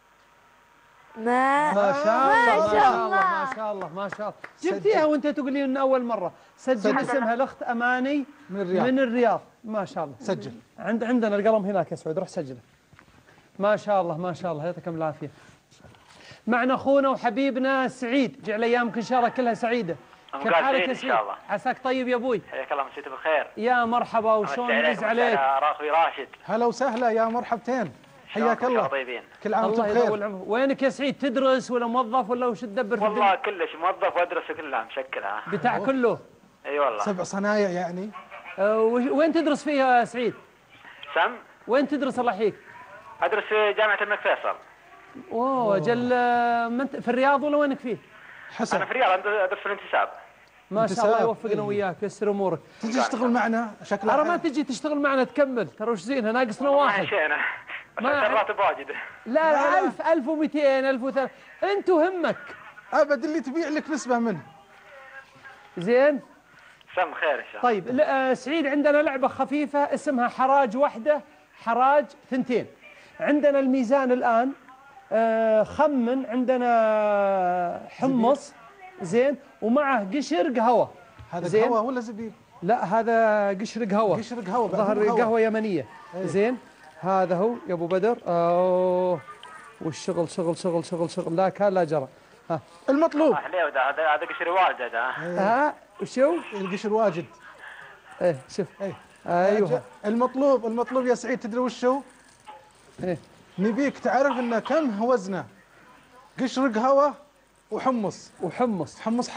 ما شاء الله جبتيها وانت تقولين ان اول مره. سجل اسمها الاخت اماني من الرياض. ما شاء الله. سجل. عندنا القلم هناك يا سعود روح سجله. ما شاء الله يعطيكم العافيه. معنا اخونا وحبيبنا سعيد. جعل ايامك ان شاء الله كلها سعيده. كيف حالك يا سعيد؟ ان شاء الله. عساك طيب يا ابوي. حياك الله مسيت بخير. يا مرحبا وشلون نعز عليك. اخوي راشد. هلا وسهلا يا مرحبتين. حياك الله. طيبين. كل عام وانتم بخير. وينك يا سعيد تدرس ولا موظف ولا وش تدبر في والله كلش موظف وادرس كلها مشكلها. بتاع كله. اي والله. 7 صنايع يعني. وين تدرس فيها يا سعيد؟ وين تدرس الله يحييك؟ ادرس في جامعة الملك فيصل. اوه جل في الرياض ولا وينك فيه؟ حسن. انا في الرياض ادرس في الانتساب. ما شاء الله يوفقنا وياك يسر امورك. تجي تشتغل معنا شكلها. ترى ما تجي تشتغل معنا تكمل ترى وش زينها ناقصنا واحد. ما شئنا. ما الراتب واجد. لا 1000 1200 1300 انت همك. ابد اللي تبيع لك نسبة منه. زين؟ سم خير ان شاء الله. طيب سعيد عندنا لعبة خفيفة اسمها حراج واحدة حراج ثنتين. عندنا الميزان الآن خمن. عندنا حمص زين ومعه قشر قهوة. هذا قهوة ولا زبيب؟ لا هذا قشر قهوة. قشر قهوة ظهر قهوة يمنية. زين هذا هو يا ابو بدر. والشغل شغل لا كان لا جرى. ها المطلوب. هذا قشر واجد. وشو؟ القشر واجد. ايه شوف. ايوه المطلوب يا سعيد تدري وش هو؟ ايه نبيك تعرف انه كم وزنه. قشر قهوة وحمص حمص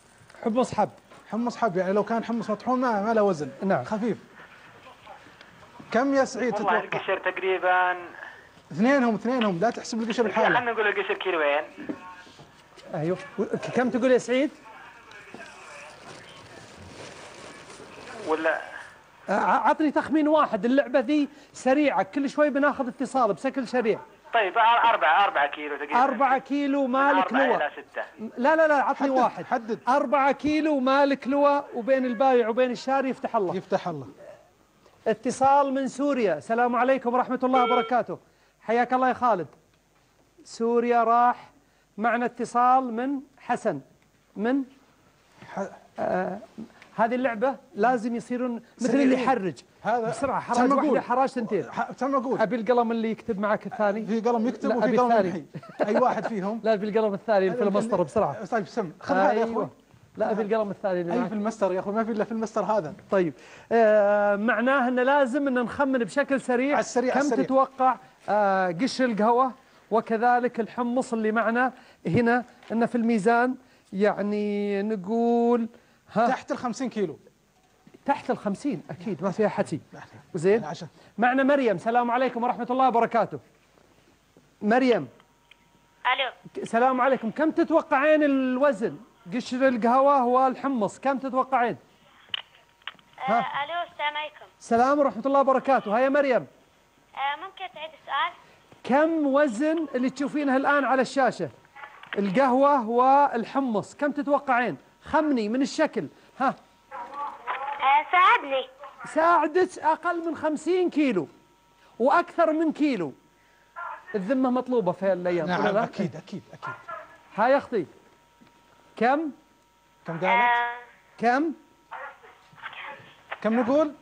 حب يعني لو كان حمص مطحون ما له وزن. نعم خفيف. كم يا سعيد تتوقع؟ والله القشر تقريبا اثنينهم لا تحسب القشر الحالة. خلينا نقول القشر كيلوين. ايوه كم تقول يا سعيد؟ ولا عطني تخمين واحد. اللعبة ذي سريعة كل شوي بناخذ اتصال بشكل سريع. طيب 4 كيلو تقريبا. 4 كيلو مالك لواء. 4 إلى 6. لا عطني واحد. حدد. 4 كيلو مالك لواء وبين البايع وبين الشاري يفتح الله. اتصال من سوريا. السلام عليكم ورحمة الله وبركاته. حياك الله يا خالد. سوريا راح. معنا اتصال من حسن من هذه اللعبة لازم يصيرون مثل اللي يحرج. هذا بسرعة حراج واحدة حراج ثنتين. تم أقول. أبي القلم اللي يكتب معك الثاني. في قلم يكتب وفي قلم يمحي. أي واحد فيهم. لا أبي القلم الثاني في المسطرة بسرعة. طيب سم خذ هذا يا أخوي. لا أبي القلم الثاني اللي معك. في المستر يا أخوي ما في إلا في المستر هذا. طيب معناه أن لازم أن نخمن بشكل سريع. على السريع كم تتوقع قشر القهوة وكذلك الحمص اللي معنا هنا أنه في الميزان يعني نقول تحت 50 كيلو. تحت 50 أكيد ما فيها حكي. زين معنا مريم. السلام عليكم ورحمة الله وبركاته. مريم. الو. السلام عليكم. كم تتوقعين الوزن قشر القهوة والحمص كم تتوقعين؟ الو السلام عليكم. السلام ورحمة الله وبركاته. هيا مريم. ممكن تعيد السؤال؟ كم وزن اللي تشوفينها الآن على الشاشة؟ القهوة والحمص كم تتوقعين؟ خمني من الشكل. ها ساعدني. ساعدت أقل من 50 كيلو وأكثر من كيلو. الذمة مطلوبة في هالأيام. نعم أكيد أكيد أكيد. هاي أختي كم قالت؟ كم نقول؟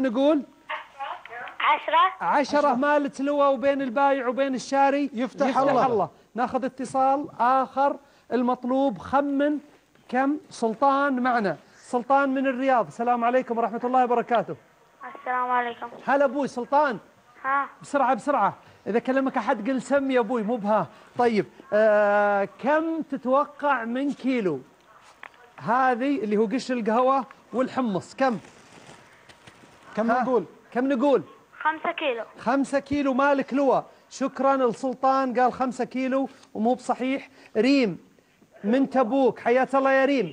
10 مالت لواء وبين البايع وبين الشاري يفتح الله. ناخذ اتصال آخر. المطلوب خمن كم. سلطان معنا. سلطان من الرياض. السلام عليكم ورحمة الله وبركاته. السلام عليكم. هلا أبوي سلطان. بسرعة إذا كلمك أحد قل سمي يا أبوي مو بها. طيب كم تتوقع من كيلو هذه اللي هو قشر القهوة والحمص؟ كم نقول؟ 5 كيلو. 5 كيلو مالك لواء. شكرا لسلطان قال 5 كيلو ومو بصحيح. ريم من تبوك. حياك الله يا ريم.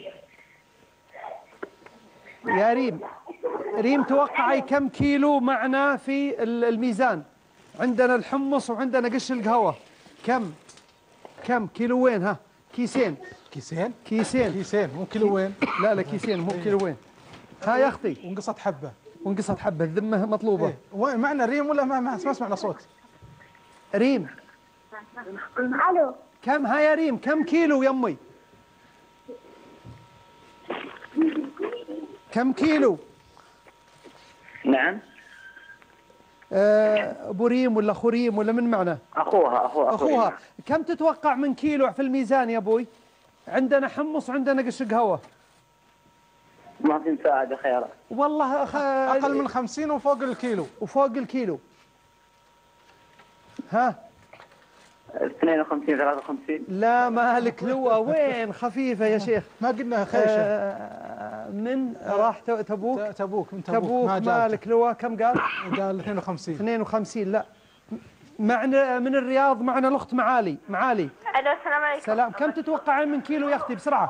ريم توقعي كم كيلو معنا في الميزان؟ عندنا الحمص وعندنا قش القهوة. كم كيلوين؟ ها كيسين مو كيلوين. لا كيسين مو كيلوين. ها يا أختي. ونقصت حبة. الذمة مطلوبة. وين معنا ريم ولا ما سمعنا صوت؟ ريم. الو. كم ها يا ريم كم كيلو يمي؟ كم كيلو؟ نعم. ابو ريم ولا اخو ريم ولا من معنا؟ اخوها. كم تتوقع من كيلو في الميزان يا ابوي؟ عندنا حمص وعندنا قش قهوه. ما في مساعدة خيارات. والله اقل من 50 وفوق الكيلو. ها 52 53. لا مالك لواء. وين خفيفة يا شيخ. ما قلنا خيشة. من راح تبوك من تبوك مالك لواء. كم قال 52. لا معنا من الرياض. معنا الأخت معالي. الو السلام عليكم. سلام. كم تتوقعين من كيلو يا أختي بسرعة؟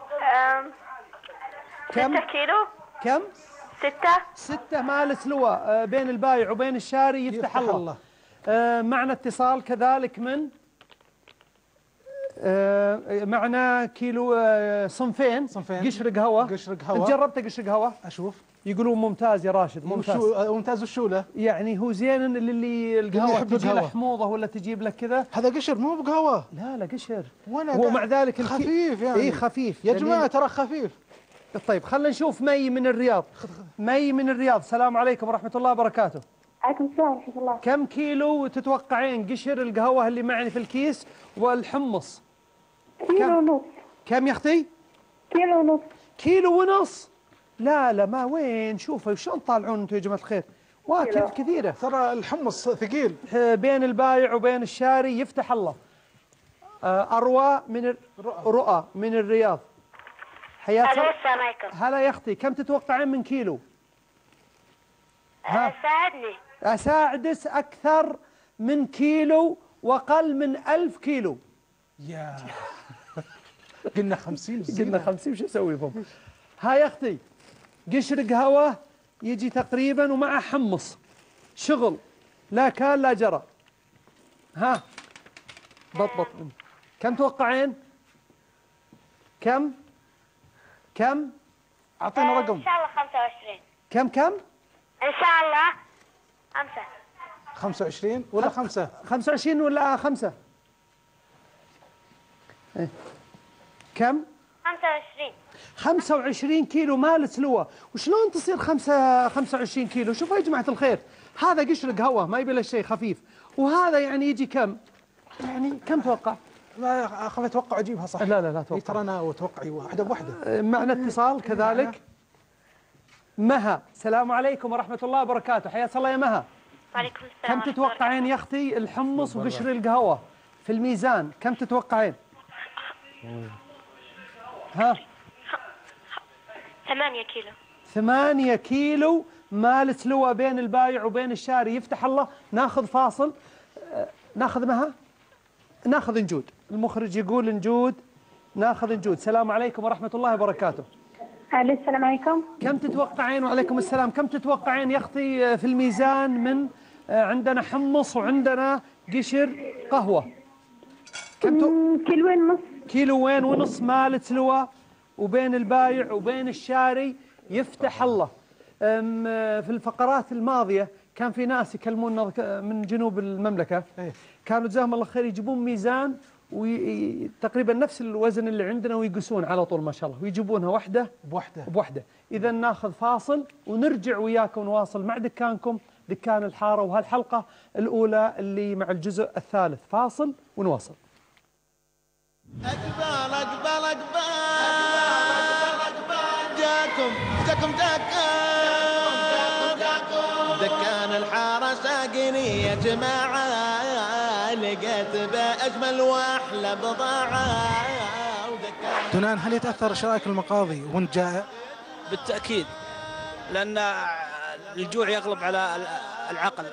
6 كيلو. كم 6 مالك لواء. بين البايع وبين الشاري يفتح الله. معنا اتصال كذلك من معنا كيلو صنفين قشر قهوة. جربت قشر قهوة؟ أشوف. يقولون ممتاز يا راشد. ممتاز الشولة. يعني هو زين اللي القهوة تجي له حموضة ولا تجيب لك كذا. هذا قشر مو بقهوة. لا قشر. ومع ذلك خفيف يعني. خفيف يا جماعة ترى خفيف. طيب خلينا نشوف مي من الرياض. السلام عليكم ورحمة الله وبركاته. عليكم السلام ورحمة الله. كم كيلو تتوقعين قشر القهوة اللي معي في الكيس والحمص؟ كيلو ونص. كم يا أختي؟ كيلو ونص. لا ما وين شوفوا شلون طالعون انتم يا جماعة الخير. كثيرة. ترى الحمص ثقيل. بين البايع وبين الشاري يفتح الله. أروى من رؤى من الرياض. حياك الله. السلام عليكم. هلا يا أختي كم تتوقعين من كيلو؟ ساعدني. أساعدس أكثر من كيلو وأقل من 1000 كيلو. يا قلنا 50. شو أسوي بهم؟ هاي يا أختي قشر قهوة يجي تقريبا ومع حمص. شغل لا كان لا جرى. ها بط كم توقعين؟ كم أعطينا رقم. إن شاء الله 25. كم إن شاء الله 5. 25 ولا 5؟ 25 ولا 5؟ كم؟ 25. 25 كيلو مالت لواء. وشلون تصير 25 كيلو؟ شوفوا يا جماعة الخير هذا قشر قهوة ما يبي له شيء خفيف. وهذا يعني يجي كم؟ يعني كم توقع؟ لا أخاف أتوقع أجيبها صح. لا توقع. ترى أنا وتوقعي واحدة بواحدة. معنا اتصال كذلك. مها. السلام عليكم ورحمة الله وبركاته. حياك الله يا مها. وعليكم السلام. كم تتوقعين يا أختي الحمص وقشر القهوة في الميزان؟ كم تتوقعين؟ ها 8 كيلو. 8 كيلو مالت لواء بين البايع وبين الشاري يفتح الله. ناخذ فاصل. ناخذ مها. ناخذ نجود. المخرج يقول نجود. ناخذ نجود. السلام عليكم ورحمة الله وبركاته. السلام عليكم. كم تتوقعين؟ وعليكم السلام. كم تتوقعين يا أختي في الميزان من عندنا حمص وعندنا قشر قهوة. كيلوين ونص. كيلوين ونص مال تلوى، وبين البايع وبين الشاري يفتح الله. في الفقرات الماضية كان في ناس يكلمونا من جنوب المملكة، كانوا جزاهم الله خير يجيبون ميزان وتقريبا نفس الوزن اللي عندنا ويقسون على طول ما شاء الله، ويجيبونها واحدة بوحدة. إذا ناخذ فاصل ونرجع وياكم نواصل مع دكانكم دكان الحارة، وهالحلقة الأولى اللي مع الجزء الثالث. فاصل ونواصل. أقبال أقبال أقبال جاكم دكان الحارة ساقني يا جماعة، لقيت بأجمل وأحلى بضاعة. دنان، هل يتأثر شرائك المقاضي وانت جائع؟ بالتأكيد، لأن الجوع يغلب على العقل،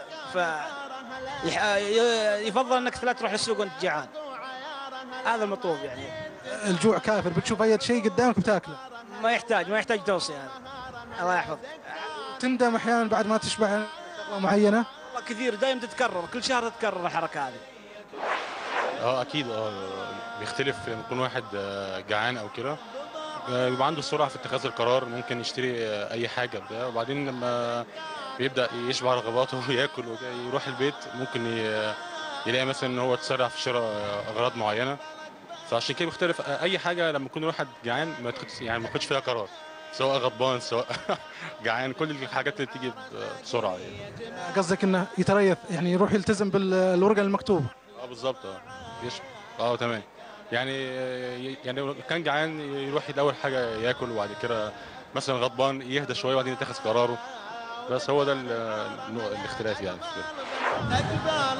فيفضل أنك لا تروح للسوق وانت جيعان. هذا المطلوب يعني. الجوع كافر، بتشوف أي شيء قدامك بتاكله. ما يحتاج توصية هذا. الله يحفظ. تندم أحيانا بعد ما تشبع شغلة معينة؟ والله كثير، دائما تتكرر، كل شهر تتكرر الحركة هذه. أكيد بيختلف لما يكون واحد جعان أو كده، بيبقى عنده سرعة في اتخاذ القرار، ممكن يشتري أي حاجة بده، وبعدين لما بيبدأ يشبع رغباته وياكل ويروح البيت ممكن يلاقي مثلا ان هو تسرع في شراء اغراض معينه. فعشان كده بيختلف اي حاجه لما يكون واحد جعان ما ياخدش فيها قرار، سواء غضبان سواء جعان، كل الحاجات اللي بتيجي بسرعه يعني. قصدك انه يتريث، يعني يروح يلتزم بالورقه المكتوبه. بالظبط. يشبع. تمام. يعني لو كان جعان يروح اول حاجه ياكل، وبعد كده مثلا غضبان يهدى شويه وبعدين يتخذ قراره. بس هو ده الاختلاف يعني في كده. أقبال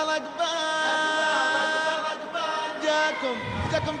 جاكم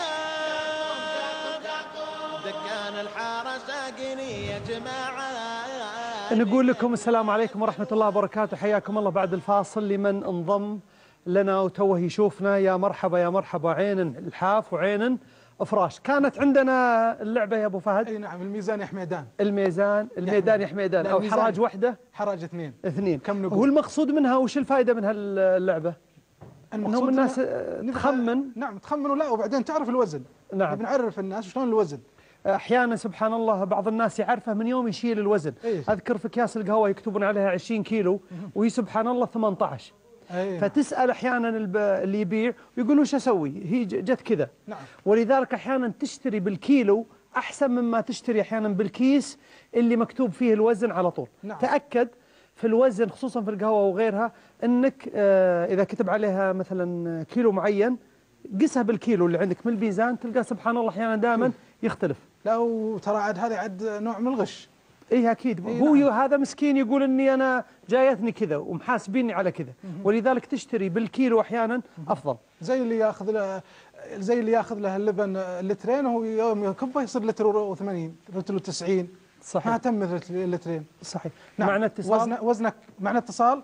دكان الحارة ساقني يا جماعة. نقول لكم السلام عليكم ورحمة الله وبركاته، حياكم الله بعد الفاصل. لمن انضم لنا وتوه يشوفنا يا مرحبا يا مرحبا، عين الحاف وعين فراش. كانت عندنا اللعبة يا أبو فهد. أي نعم، الميزان يا حميدان. الميدان يا حميدان، أو حراج واحدة؟ حراج اثنين. كم نقول؟ هو المقصود منها وش الفائدة من هاللعبة؟ انهم الناس تخمن. نعم تخمن، ولا وبعدين تعرف الوزن. نعم، بنعرف الناس شلون الوزن. احيانا سبحان الله بعض الناس يعرفه من يوم يشيل الوزن. اذكر في اكياس القهوه يكتبون عليها 20 كيلو وهي سبحان الله 18. فتسال احيانا اللي يبيع ويقول وش اسوي؟ هي جت كذا. نعم. ولذلك احيانا تشتري بالكيلو احسن مما تشتري احيانا بالكيس اللي مكتوب فيه الوزن على طول. نعم. تاكد في الوزن خصوصا في القهوه وغيرها انك اذا كتب عليها مثلا كيلو معين قسها بالكيلو اللي عندك من الميزان، تلقى سبحان الله احيانا دائما يختلف. لا وترى عاد هذا عاد نوع من الغش. ايه اكيد. هو نعم. هذا مسكين يقول اني انا جايتني كذا ومحاسبيني على كذا، ولذلك تشتري بالكيلو احيانا افضل. زي اللي ياخذ له اللبن لترين، وهو يوم يكبه يصير لتر و80 لتر و90. صحيح. ما تم اللترين. صحيح. نعم. معنا اتصال. وزنك معنا اتصال؟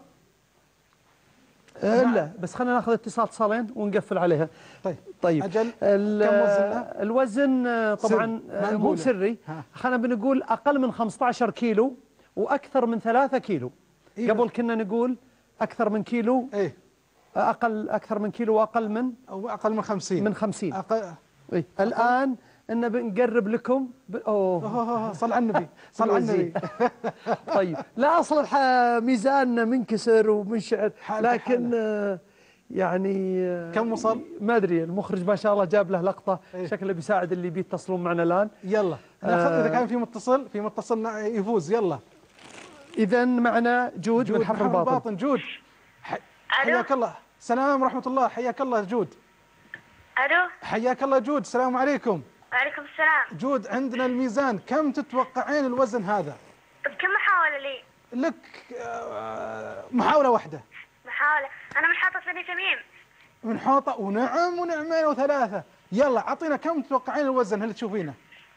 لا بس خلينا ناخذ اتصالين ونقفل عليها. طيب. أجل. كم وزننا؟ الوزن طبعا مو سري. خلينا بنقول اقل من 15 كيلو واكثر من 3 كيلو. قبل كنا نقول اكثر من كيلو. اكثر من كيلو واقل من، او اقل من 50. من 50. الان ان بنقرب لكم صل على النبي. صل على النبي. طيب، لا اصلا ميزاننا منكسر ومنشعر، لكن يعني كم وصل؟ ما ادري، المخرج ما شاء الله جاب له لقطه. شكله بيساعد اللي بيتصلون معنا الان. يلا اذا كان في متصل يفوز. يلا اذا معنا جود من حفر الباطن. جود حياك الله. السلام ورحمه الله. حياك الله جود. الو. حياك الله جود. السلام عليكم. وعليكم السلام. جود، عندنا الميزان، كم تتوقعين الوزن هذا؟ بكم محاولة لي؟ لك محاولة واحدة. محاولة؟ أنا من حوطة بني تميم. من حوطة، ونعم ونعمين وثلاثة. يلا عطينا كم تتوقعين الوزن اللي تشوفينه؟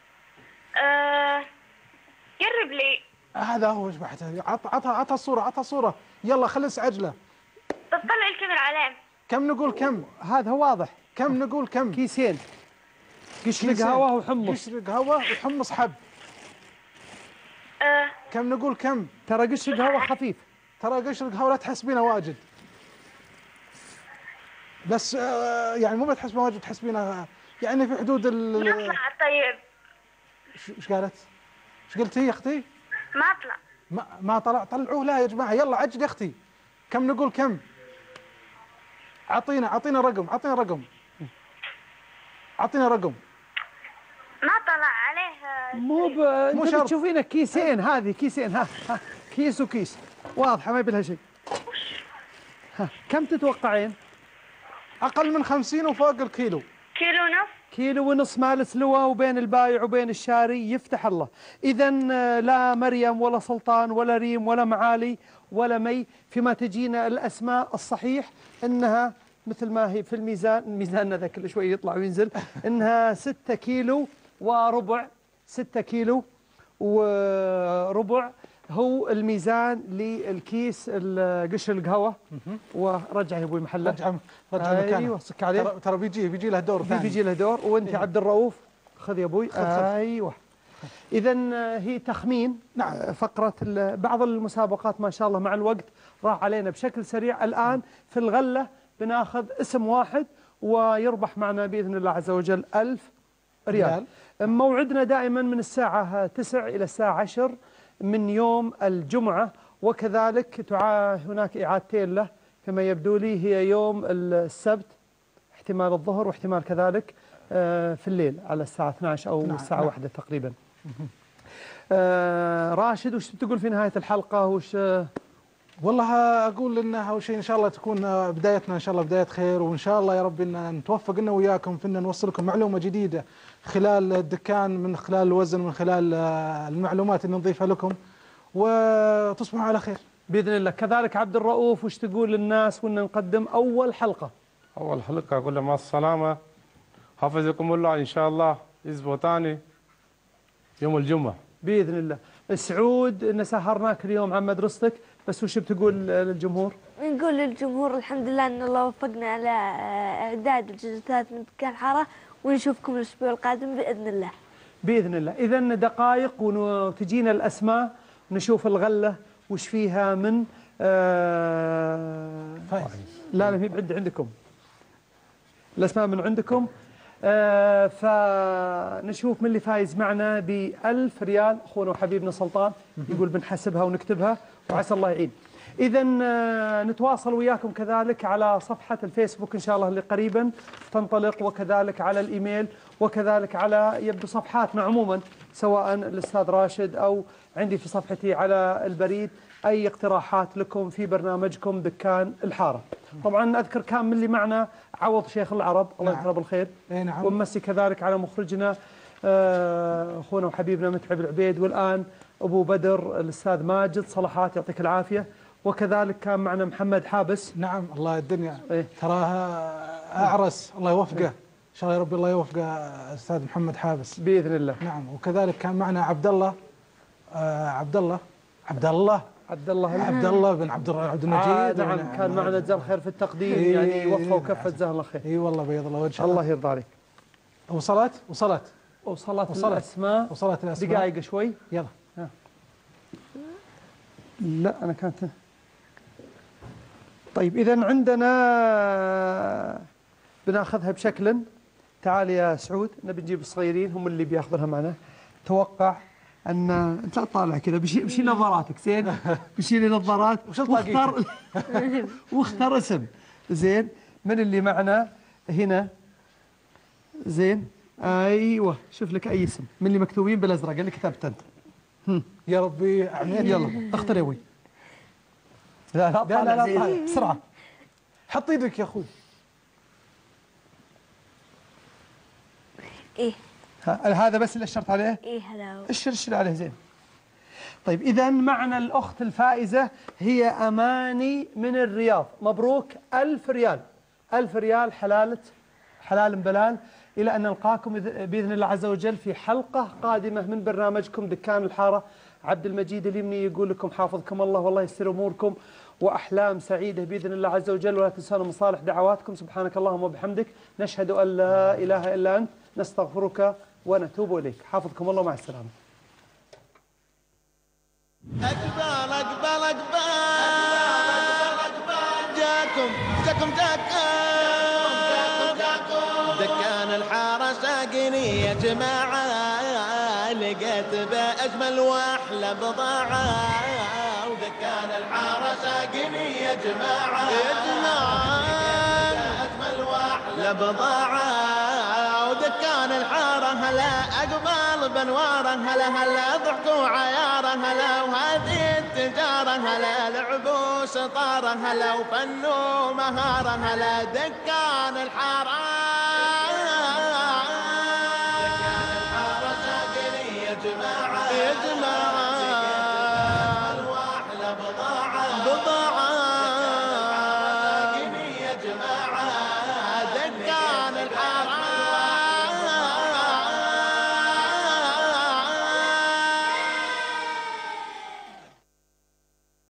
قرب لي. هذا هو ايش بعد. عطها الصورة. يلا خلص عجلة. طلع الكاميرا عليه. كم نقول كم؟ هذا هو واضح. كم نقول كم؟ كيسين. قشر قهوة وحمص. قشر قهوة وحمص حب. كم نقول كم؟ ترى قشر قهوة خفيف. ترى قشر القهوة لا تحسبينه واجد، بس يعني مو بتحسبينه واجد، تحسبينه يعني في حدود نطلع. طيب ايش قالت؟ ايش قلتي يا اختي؟ ما اطلع. ما طلعوه. لا يا جماعه يلا عجل يا اختي. كم نقول كم؟ اعطينا رقم، اعطينا رقم. ما طلع عليه. مو انت بتشوفينه كيسين، هذه كيسين، ها كيس وكيس واضحه ما يبي لها شيء. كم تتوقعين؟ اقل من 50 وفوق الكيلو. كيلو ونص. كيلو ونص مال سلوى، وبين البايع وبين الشاري يفتح الله. إذا لا مريم ولا سلطان ولا ريم ولا معالي ولا مي، فيما تجينا الأسماء الصحيح أنها مثل ما هي في الميزان ذا كل شوي يطلع وينزل، أنها 6 كيلو وربع. 6 كيلو وربع هو الميزان للكيس قشر القهوة. ورجع يا ابوي محله، رجع مكانه. ايوه صك عليه. ترى بيجي له دور ثاني. بيجي له دور. وانت عبد الرؤوف خذ يا ابوي. ايوه. اذا هي تخمين. نعم. فقره بعض المسابقات ما شاء الله مع الوقت راح علينا بشكل سريع. الان في الغله بناخذ اسم واحد ويربح معنا باذن الله عز وجل 1000 ريال. موعدنا دائما من الساعه 9 الى الساعه 10 من يوم الجمعة، وكذلك هناك إعادتين له كما يبدو لي، هي يوم السبت احتمال الظهر واحتمال كذلك في الليل على الساعة 12 أو الساعة 1 تقريبا. راشد وش تقول في نهاية الحلقة؟ وش والله أقول إنها أول شيء إن شاء الله تكون بدايتنا إن شاء الله بداية خير، وإن شاء الله يا رب إن نتوفق إنا وياكم في إن نوصل لكم معلومة جديدة خلال الدكان، من خلال الوزن، من خلال المعلومات اللي نضيفها لكم، وتصبحوا على خير بإذن الله. كذلك عبد الرؤوف وش تقول للناس وإن نقدم أول حلقة؟ أول حلقة أقول لهم مع السلامة، حفظكم الله إن شاء الله، أسبوع ثاني يوم الجمعة بإذن الله. سعود إن سهرناك اليوم عن مدرستك، بس وش بتقول للجمهور؟ نقول للجمهور الحمد لله أن الله وفقنا على إعداد الجزء الثالث من دكان الحارة، ونشوفكم الأسبوع القادم بإذن الله. بإذن الله. إذا دقائق وتجينا الأسماء، نشوف الغلة وش فيها من لا هي بعد عندكم الأسماء من عندكم. فنشوف من اللي فايز معنا ب1000 ريال. أخونا وحبيبنا سلطان يقول بنحسبها ونكتبها وعسى الله يعين. إذا نتواصل وياكم كذلك على صفحة الفيسبوك إن شاء الله اللي قريبا تنطلق، وكذلك على الإيميل، وكذلك على يبدو صفحاتنا عموما، سواء الأستاذ راشد أو عندي في صفحتي على البريد، أي اقتراحات لكم في برنامجكم دكان الحارة. طبعا أذكر كان من اللي معنا عوض شيخ العرب، الله يذكره بالخير. نعم. ومسي كذلك على مخرجنا أخونا وحبيبنا متعب العبيد، والآن أبو بدر الأستاذ ماجد صلاحات يعطيك العافية. وكذلك كان معنا محمد حابس. نعم الله الدنيا تراها أعرس، الله يوفقه إن شاء الله يا رب، الله يوفقه أستاذ محمد حابس بإذن الله. نعم. وكذلك كان معنا عبد الله بن عبد المجيد. نعم كان معنا جزاه الخير في التقديم، يعني وفى وكفى جزاه الله خير. اي والله بيض الله وجهه. الله يرضى عليك. وصلت الأسماء. وصلت الأسماء. دقائق شوي يلا. لا أنا كانت. طيب إذا عندنا بناخذها بشكل. تعال يا سعود، نبي نجيب الصغيرين هم اللي بياخذونها معنا. توقع أن أنت طالع كذا بشيل نظاراتك زين، بشيل نظارات واختار اسم زين من اللي معنا هنا زين. أيوة شوف لك أي اسم من اللي مكتوبين بالأزرق اللي كتبت أنت. يا ربي عمين. يلا اختر يا وي. لا بسرعة. حط يدك يا أخوي. إيه هذا بس اللي اشرت عليه؟ إيه هذا. اشر عليه زين. طيب إذا معنا الأخت الفائزة هي أماني من الرياض. مبروك 1000 ريال. 1000 ريال حلال بلال. إلى أن نلقاكم بإذن الله عز وجل في حلقة قادمة من برنامجكم دكان الحارة. عبد المجيد اليمني يقول لكم حافظكم الله والله يسر أموركم وأحلام سعيدة بإذن الله عز وجل، ولا تنسون مصالح دعواتكم. سبحانك اللهم وبحمدك، نشهد أن لا إله إلا أنت، نستغفرك ونتوب إليك. حافظكم الله، مع السلامة. أقبل جاكم دكان الحارة ساقني يا جماعة، لقيت بأجمل وأحلى بضاعة. ودكان الحارة ساقني يا جماعة، أجمل وأحلى بضاعة. ودكان الحارة هلا أقبل بنواره، هلا ضحك وعياره، هلا وهذه التجارة، هلا لعب وسطارة، هلا وفن ومهارة، هلا دكان الحارة